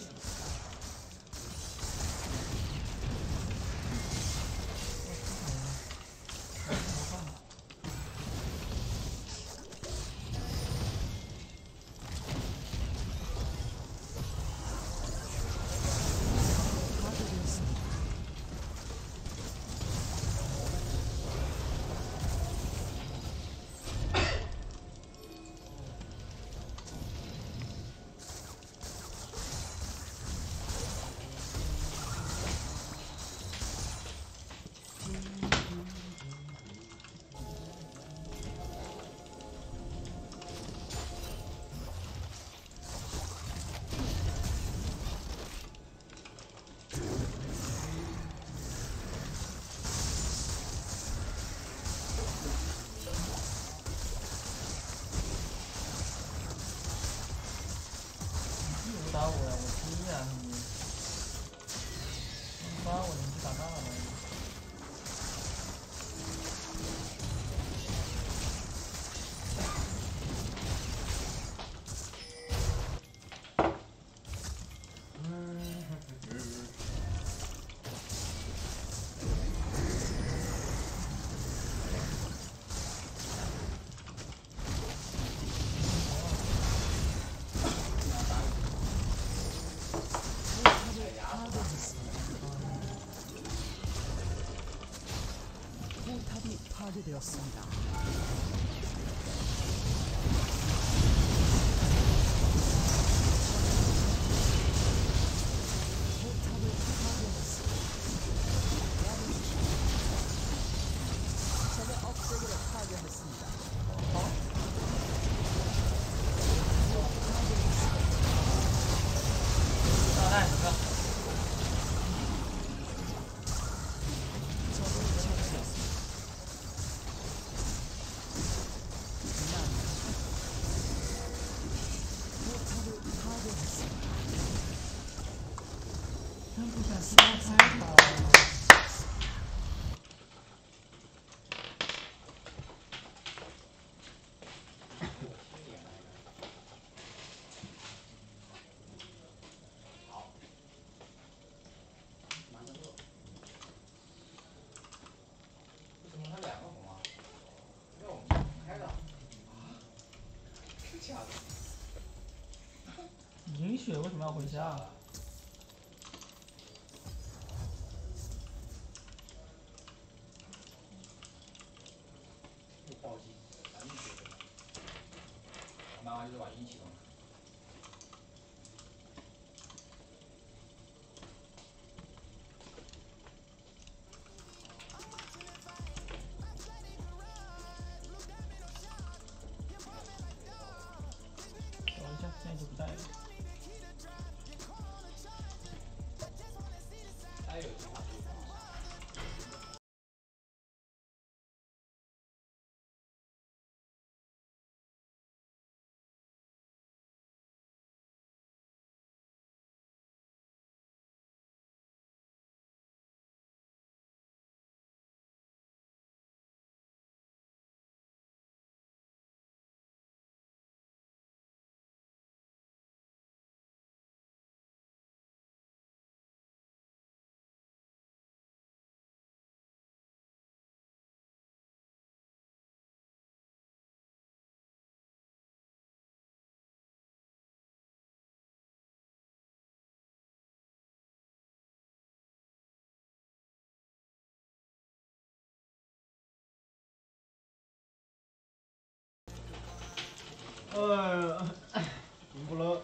파괴되었습니다.
打我呀！我逼呀你！你抓我，你去打大了。포탑이 파괴되었습니다. 포탑을 파괴했습니다. 적의 억제기를 파괴했습니다. 적을 처치했습니다.
下子。
饮血为什么要回家？
又暴击，把运血给他。妈妈就是把运启动。
等一下，现在就不带了。
还有一句话就是。
赢不了。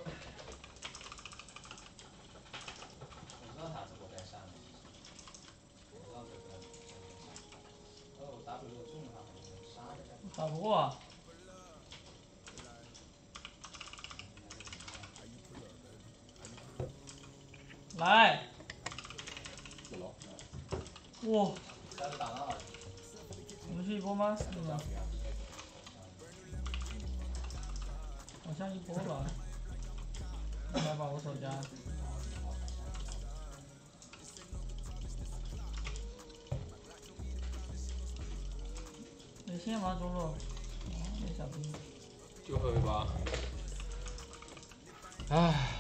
我知道他这个在上面，我知道这个在上面。我 W 如果中的话，可能杀的在。
打不过啊。来。哇，
但是打到了。
我们是一波吗？是吗？好像一波吧。来吧，我手家。没线吗，中路？没小兵。
就会吧。唉。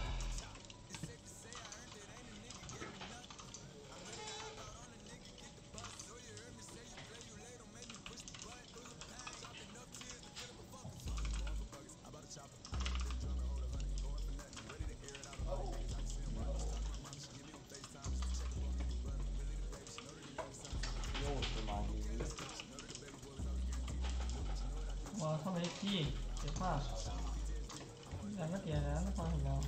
哇，他没踢，别怕。两个点燃的怕什么？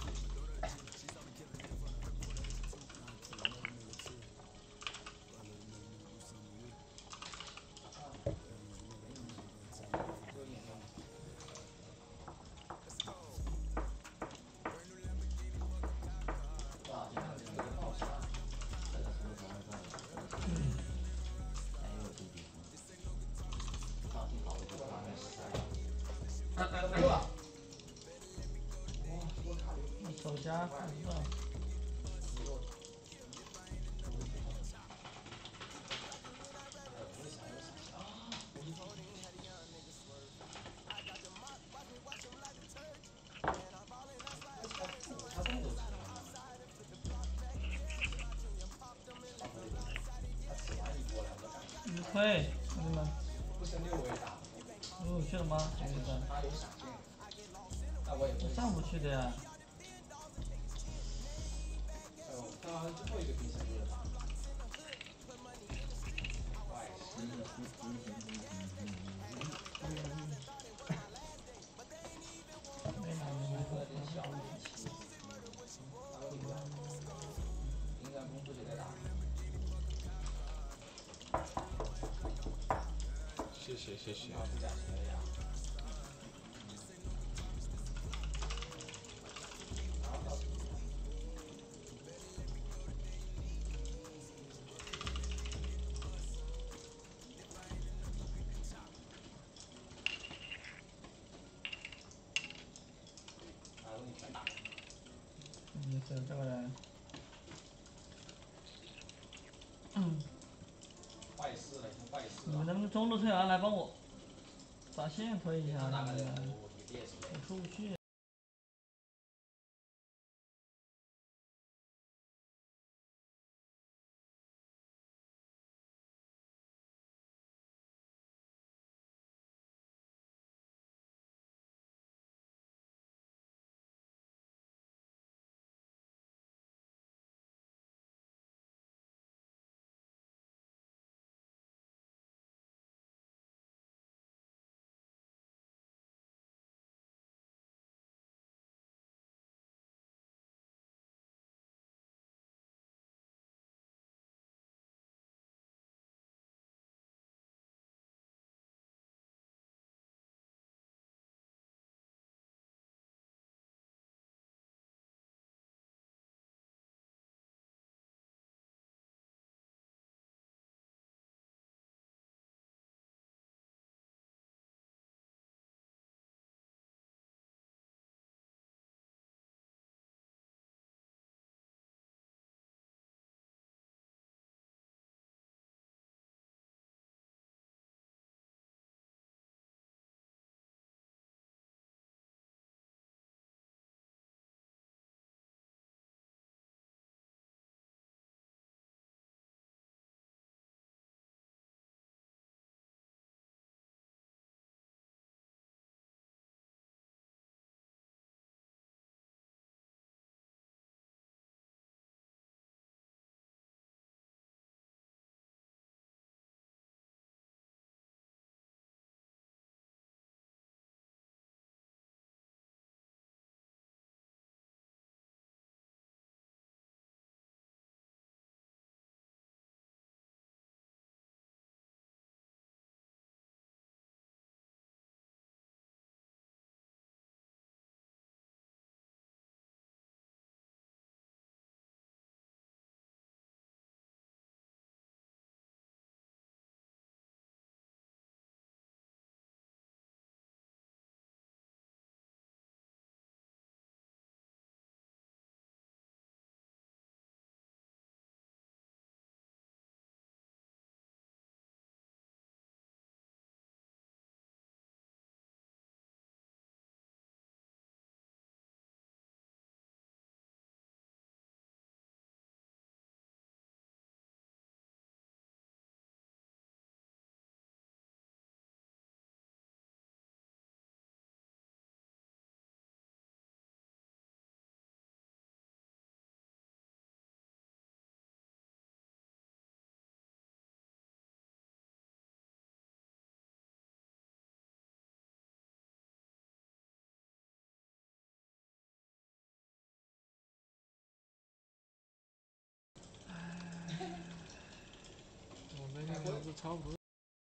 手加不知道。亏，兄弟们。
不升6我也打。
哦，去了吗？兄弟们。
他有闪现。那我也不
上不去的呀。
他好像最后一个冰箱就是他。怪事。
没拿没拿。
有点小力气。应该公主就在打。
谢谢谢谢。
不感谢了呀。
你是这个人。
坏事了，已经坏事了。
你们能不能中路推完来帮我把线推一下？
我
出不去。
差不多。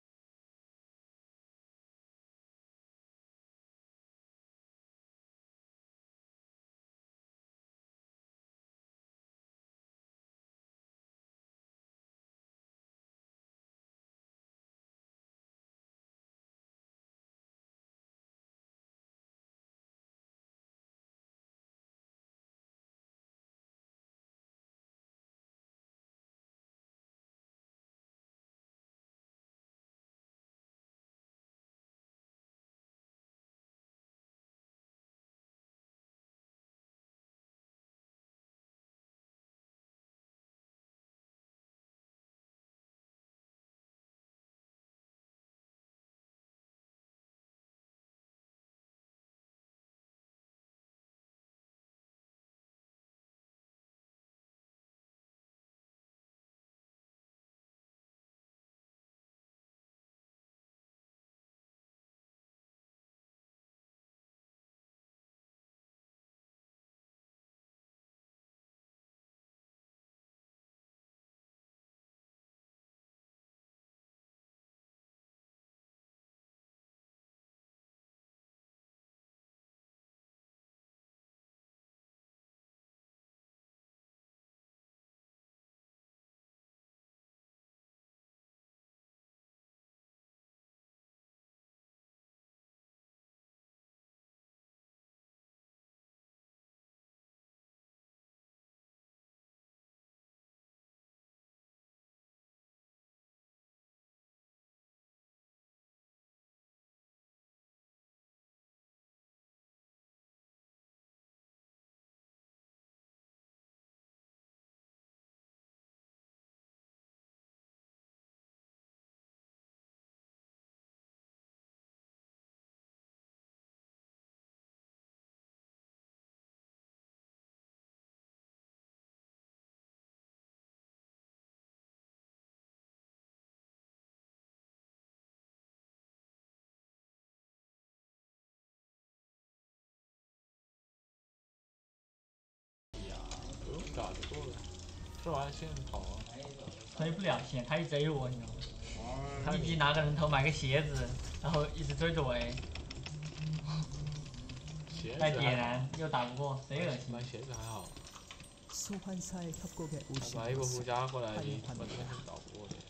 不用打就够了，这玩意儿现在跑啊。
追不了线，他一追我，你知道吗？一直拿个人头买个鞋子，然后一直追着我哎，
鞋子
再点
还好，
燃又打不过，贼恶心。
买鞋子还好，
소환사의 협곡에
他
오신
买一个护
것을
甲过来，你
환영합니다.
我这边是打不过的。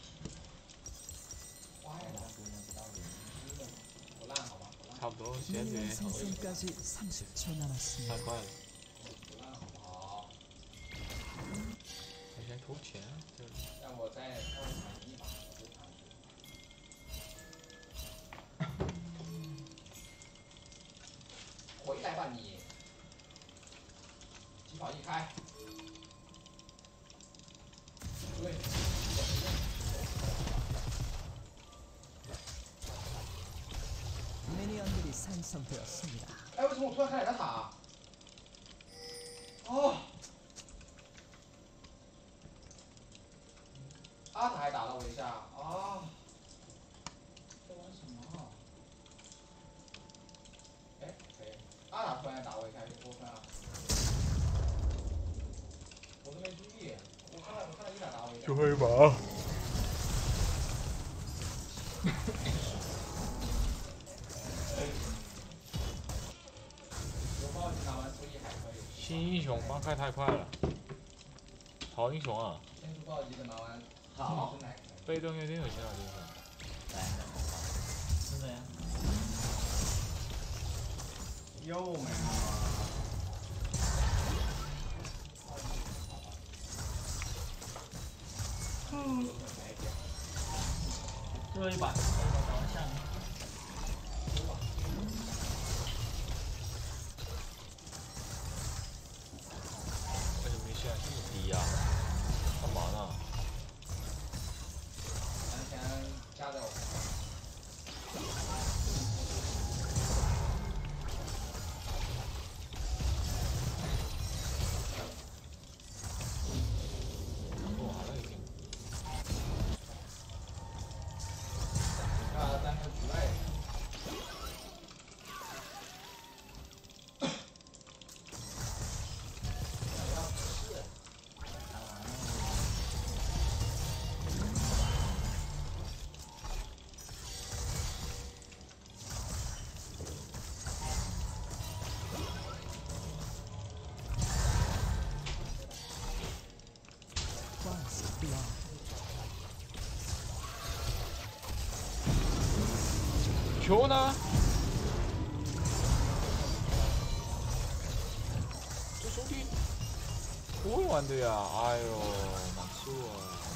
不烂好吧，不烂，
差不多，鞋子也
미니언
好，
생성까지 30초
太
남았습니다.
快了，
不烂好不好？
他先投钱，这
让我再稍微躺一把，我就躺住。回来吧你！疾跑一开。对。
미니언들이 생성되었습니다.
哎，为什么我突然看两个塔？哦，阿塔还打了我一下啊！在玩什么？哎，阿塔突然打我一下，有点过分啊！我都没注意，我看到伊塔打我一下。
就会把。
有暴击拿完注意还可以。
新英雄翻开太快了，好英雄啊！
先出暴击的拿完，
好
真奶可以。
被动也挺有劲啊，这个。
来，
是的呀。
又没了。
最后一把，打完下面。
为什么现在这么低呀、干嘛呢？
完全加在我身上。
做完了已经。
啊，
Q 呢？这兄弟不会玩的呀！哎呦，难受啊！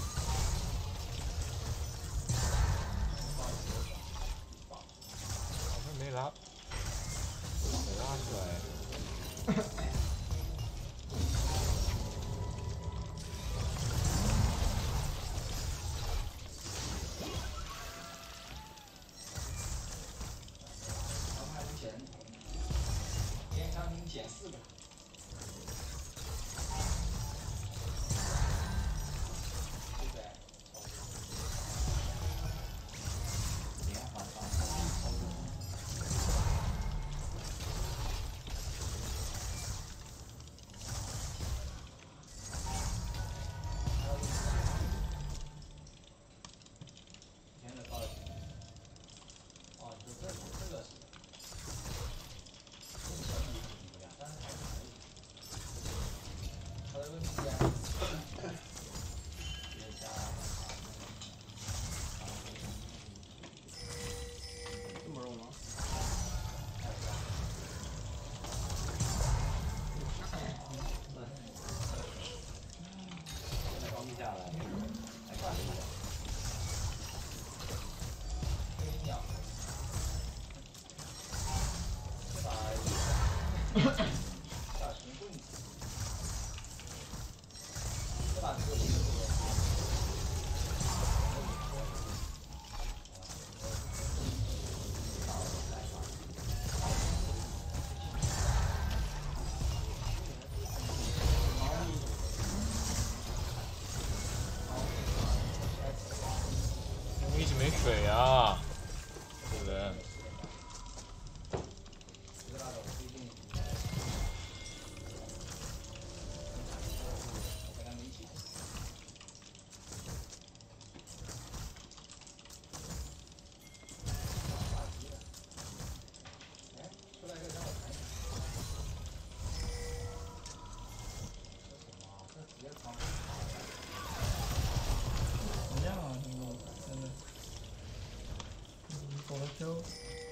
好像没拉出来。
连伤兵减4个。对不对？
连环伤超重。
天的高了。哦，你说这个是。但是还是可以。他的问题啊。
别加。这么肉吗？低下来，还挂着。
飞鸟。把神棍子。这把这个一个多。
我一直没水啊，这个人。
一样啊，真的。走了 Q。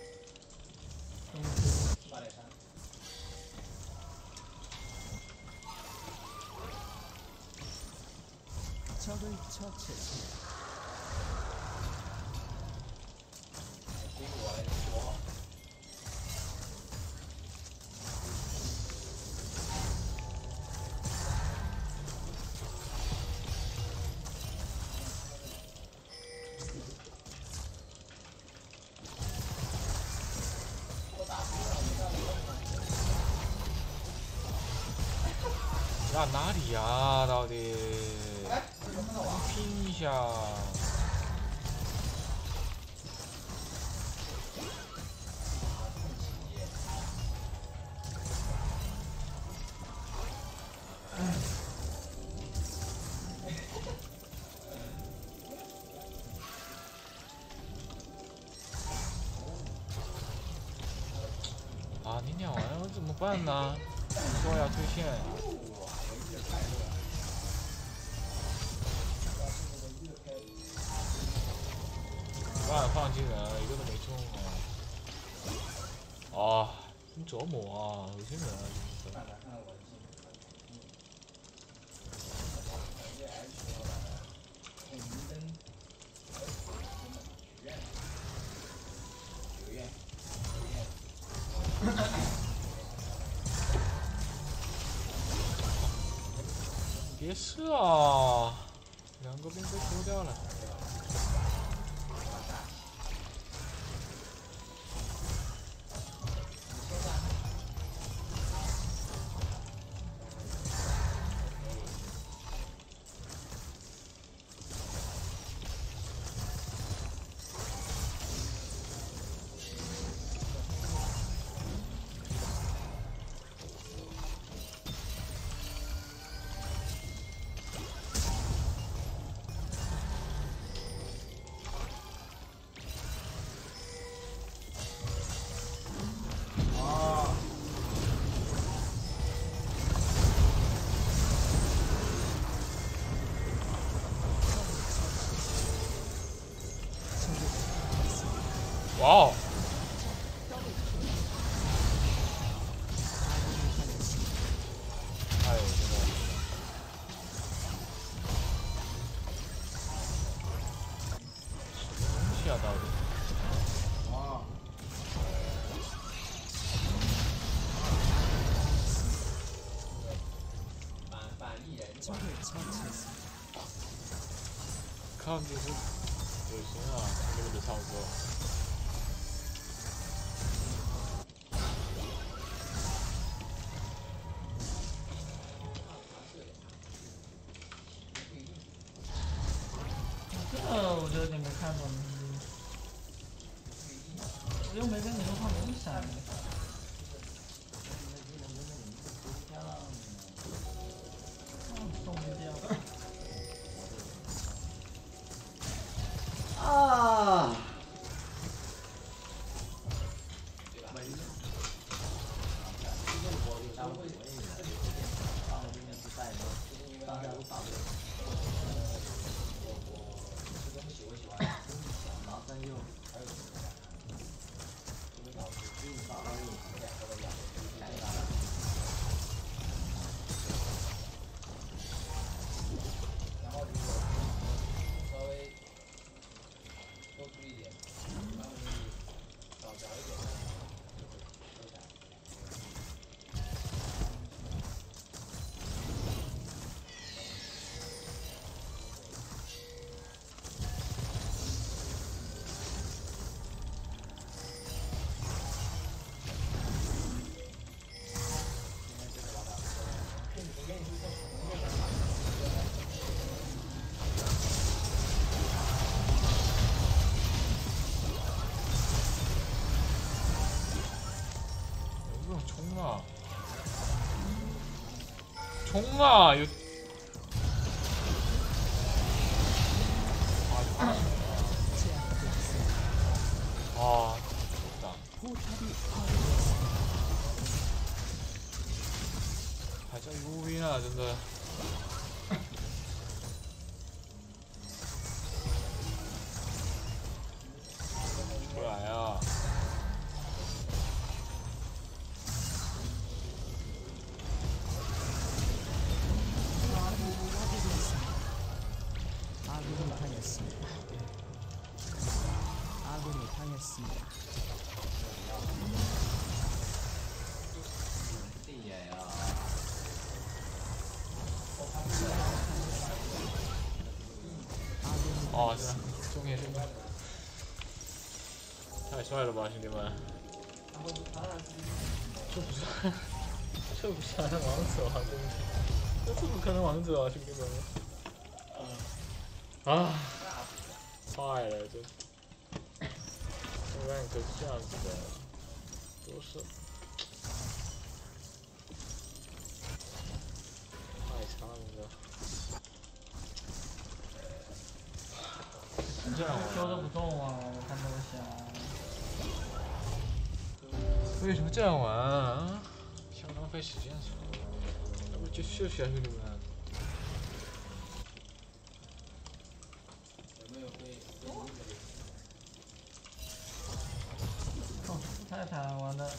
적을 처치했습니다.
야 나리야 나리拼一下。啊，你鸟完我怎么办呢？说要推线。万放技能一个都没中啊！啊，真折磨啊！恶心人啊！真是。别射啊！两个兵被抽掉了。哇哦！
적을 처치했습니다.
看就是恶心啊，根本就差不多。
这个我就有点没看懂，我又没跟你说话，没闪。送不掉。
啊！
然后如果稍微多注意点，然后你少嚼一点，就会收下来。
有没有冲啊？冲啊！有。啊！打。
포탑이 파괴되었습니다.
还叫幽兵啊，真的。出来啊！
아군이 당했습니다. 아군이 당했습니다.
地野呀！
哦，是终于是太帅了吧，兄弟们！这不是，这不是王者啊，真的，这怎么可能王者啊，兄弟们！啊，坏了，这 rank 是这样子的，都是太差了，这。 这样
修的不动啊，我看都想。
为什么这样玩啊？像浪费时间似的。要不就休息啊，兄弟们。
有没有被
哦，太惨了，玩的。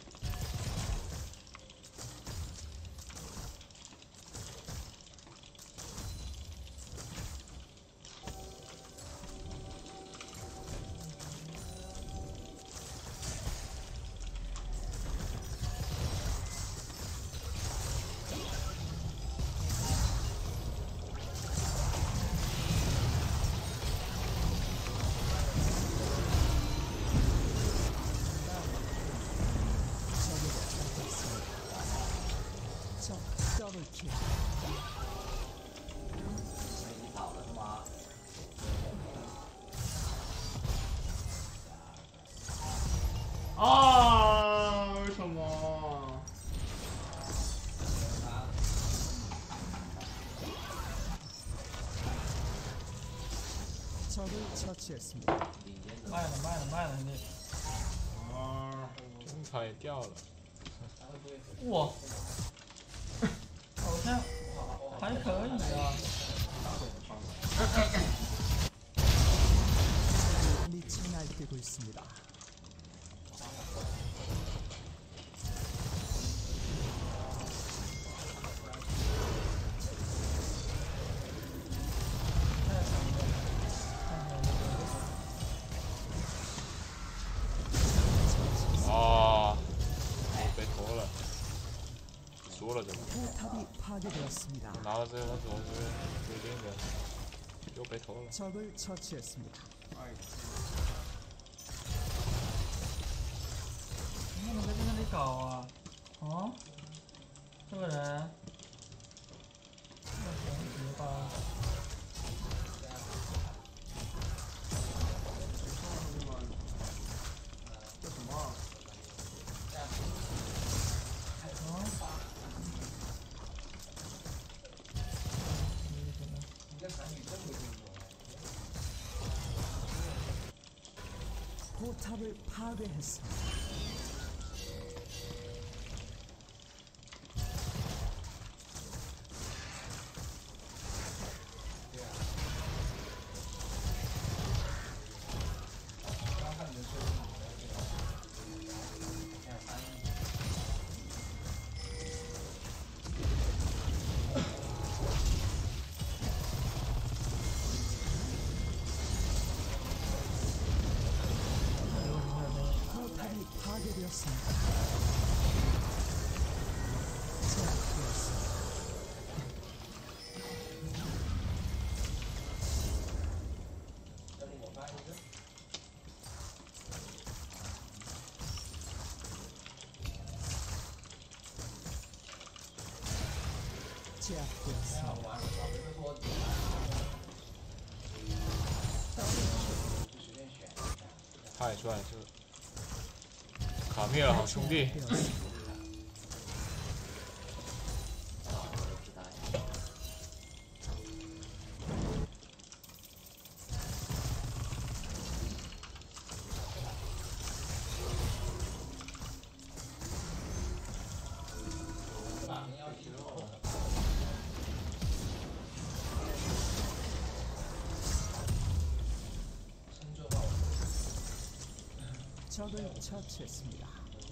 더블킬.
没你跑了是吗？
啊！为什么？
적을 처치했습니다.
卖了，兄弟。
啊！
中彩掉了。
哇，好像还可以啊。
미쳐 날뛰고 있습니다.
多了，这个
포탑이 파괴되었습니다.
나가세요. 나도 오늘 되는데又被偷了。
적을 처치했습니다.
你怎么在那里搞啊？啊？这个人，那神级吧？
这什么？
你这韩语真不清楚。
포탑을 파괴했습니다. 포탑이 파괴되었습니다. 제압되었습니다. 제압되었습니다.
他也出来就卡灭了，好兄弟。
제압되었습니다.
深究到我。
적을 처치했습니다.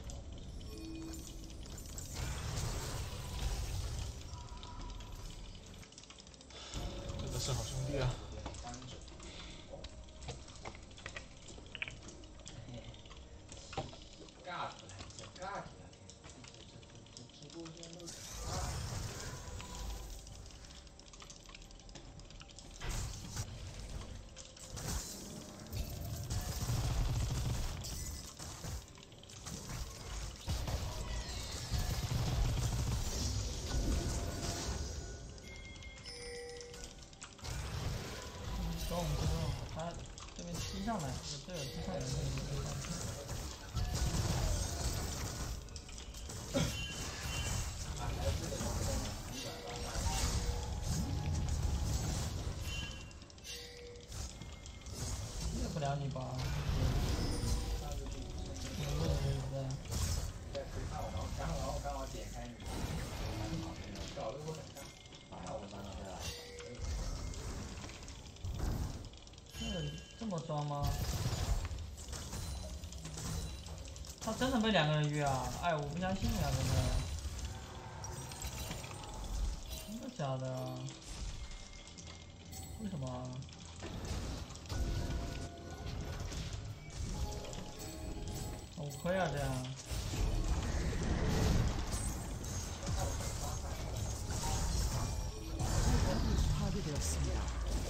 真的是好兄弟啊！
尬出来，这尬出来，这直播间都是尬。
等我们这边把他这边踢上来，队友踢上来就可以了。灭不了你吧？对不对？
你在推看我，刚好点开你，搞得我很尬。
把我上去了。
这么装吗？他真的被两个人约啊！哎，我不相信啊，真的。真的假的啊？为什么啊？好亏啊，这样。
포탑이 파괴되었습니다.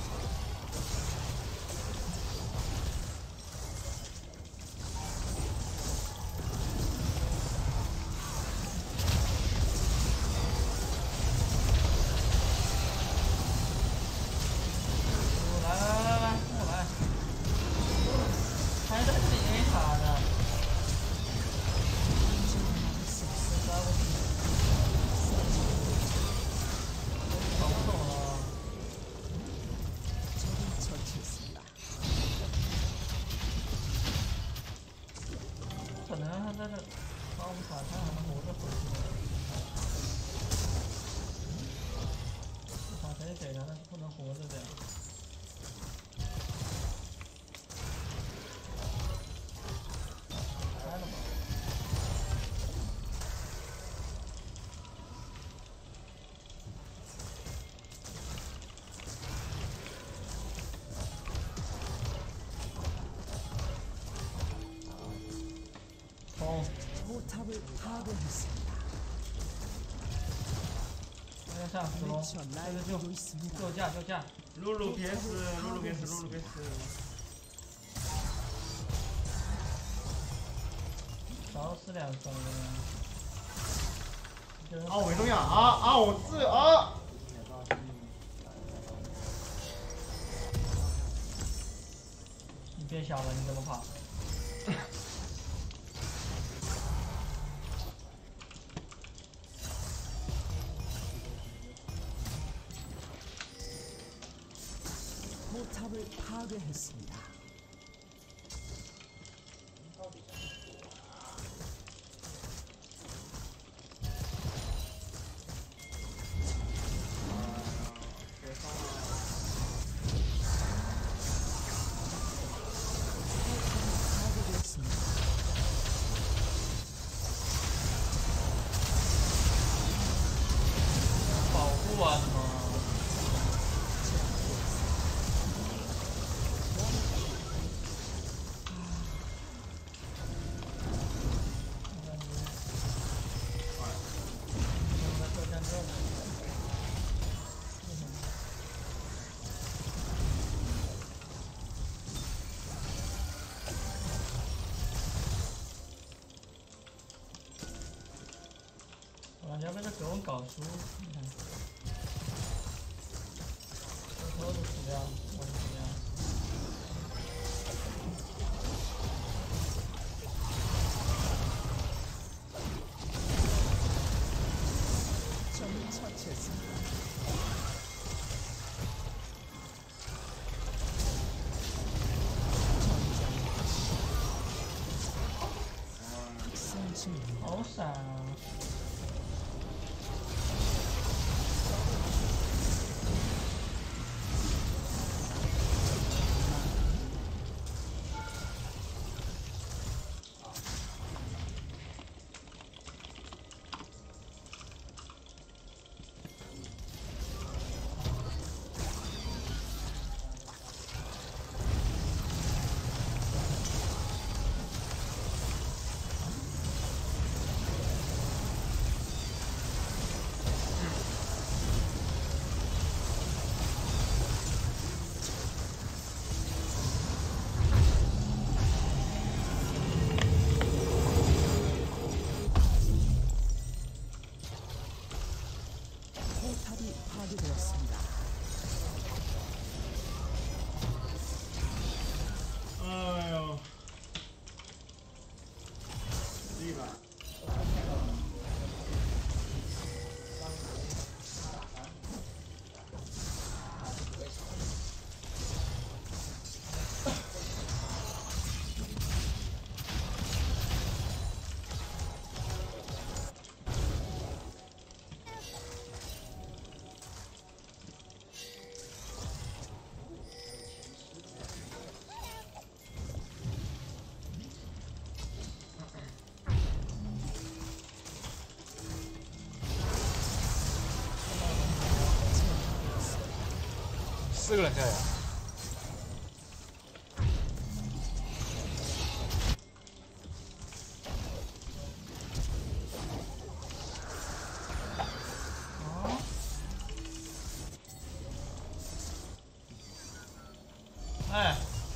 적을 처치했습니다.
可能他在这把我们打开，还能活着回去。把可以给他，但是不能活着这样。开了吧。冲！
포탑을 파괴했습니다.
上死龙，
미쳐
这个
날뛰고
救
있습니다.
救驾救驾，
룰루 PS 룰루 PS 룰루 PS.
少死两个人。
아 외동이야. 아 어쓰 아.
你变小了，你怎么跑？
포탑을 파괴했습니다. 파괴되었습니다.
保护啊，怎么？ 人家被这给我搞输，你看，我都死掉了，我都死掉了。
점을 처치했습니다. 특성 중
好闪啊！
포탑이 파괴되었습니다.
아유. 리바.
4个人在呀。
哎，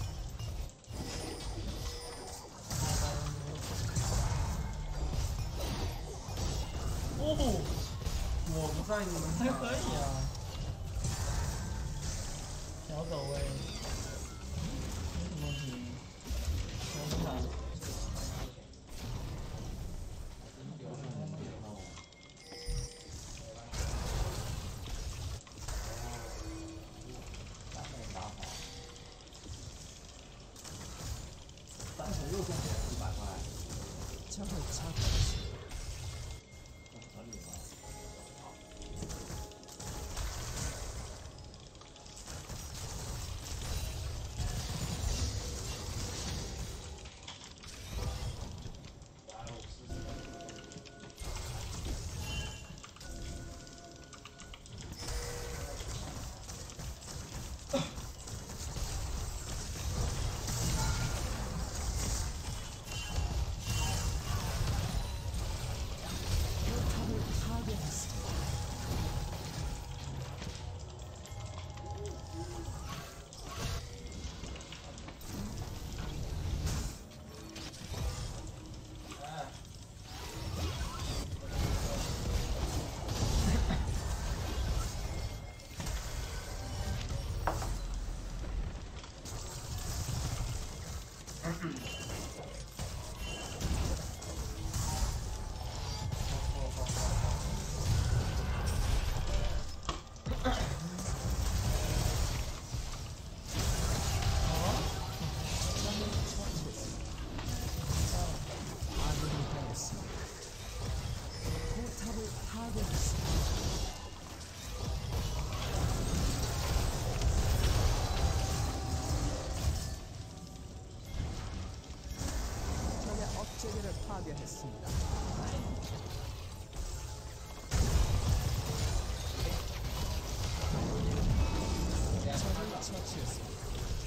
哦，
我不在你们
还可以啊，小走位，没什么问题，我不打。
적을 처치했습니다. 파괴했습니다. 적을 처치했습니다.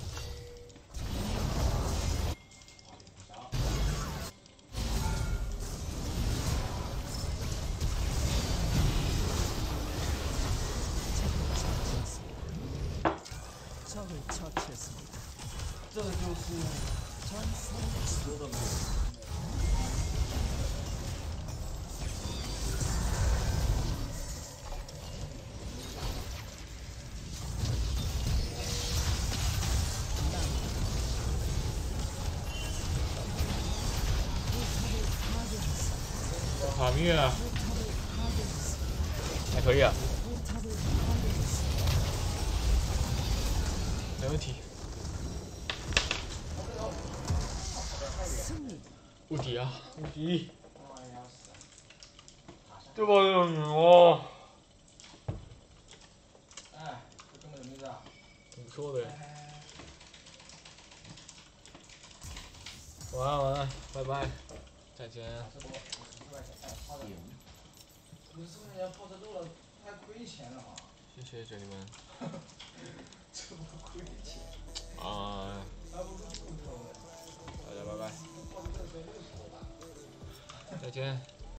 적을 처치했습니다.
这就是说的没有。
卡密啊，还可以啊，没问题，
승리.
无敌啊，无敌，
哇要死！
这把有赢哦，
哎，这哥们的名字啊？
不错的，
哎，
晚安晚安，拜拜，再见。
这多50块钱，哎，泡的，50块钱泡这肉了，太亏钱了啊！
谢谢兄弟们。
这么亏钱，
啊，
还不如不抽呢。
大家拜拜，
泡这个得60多吧？
再见。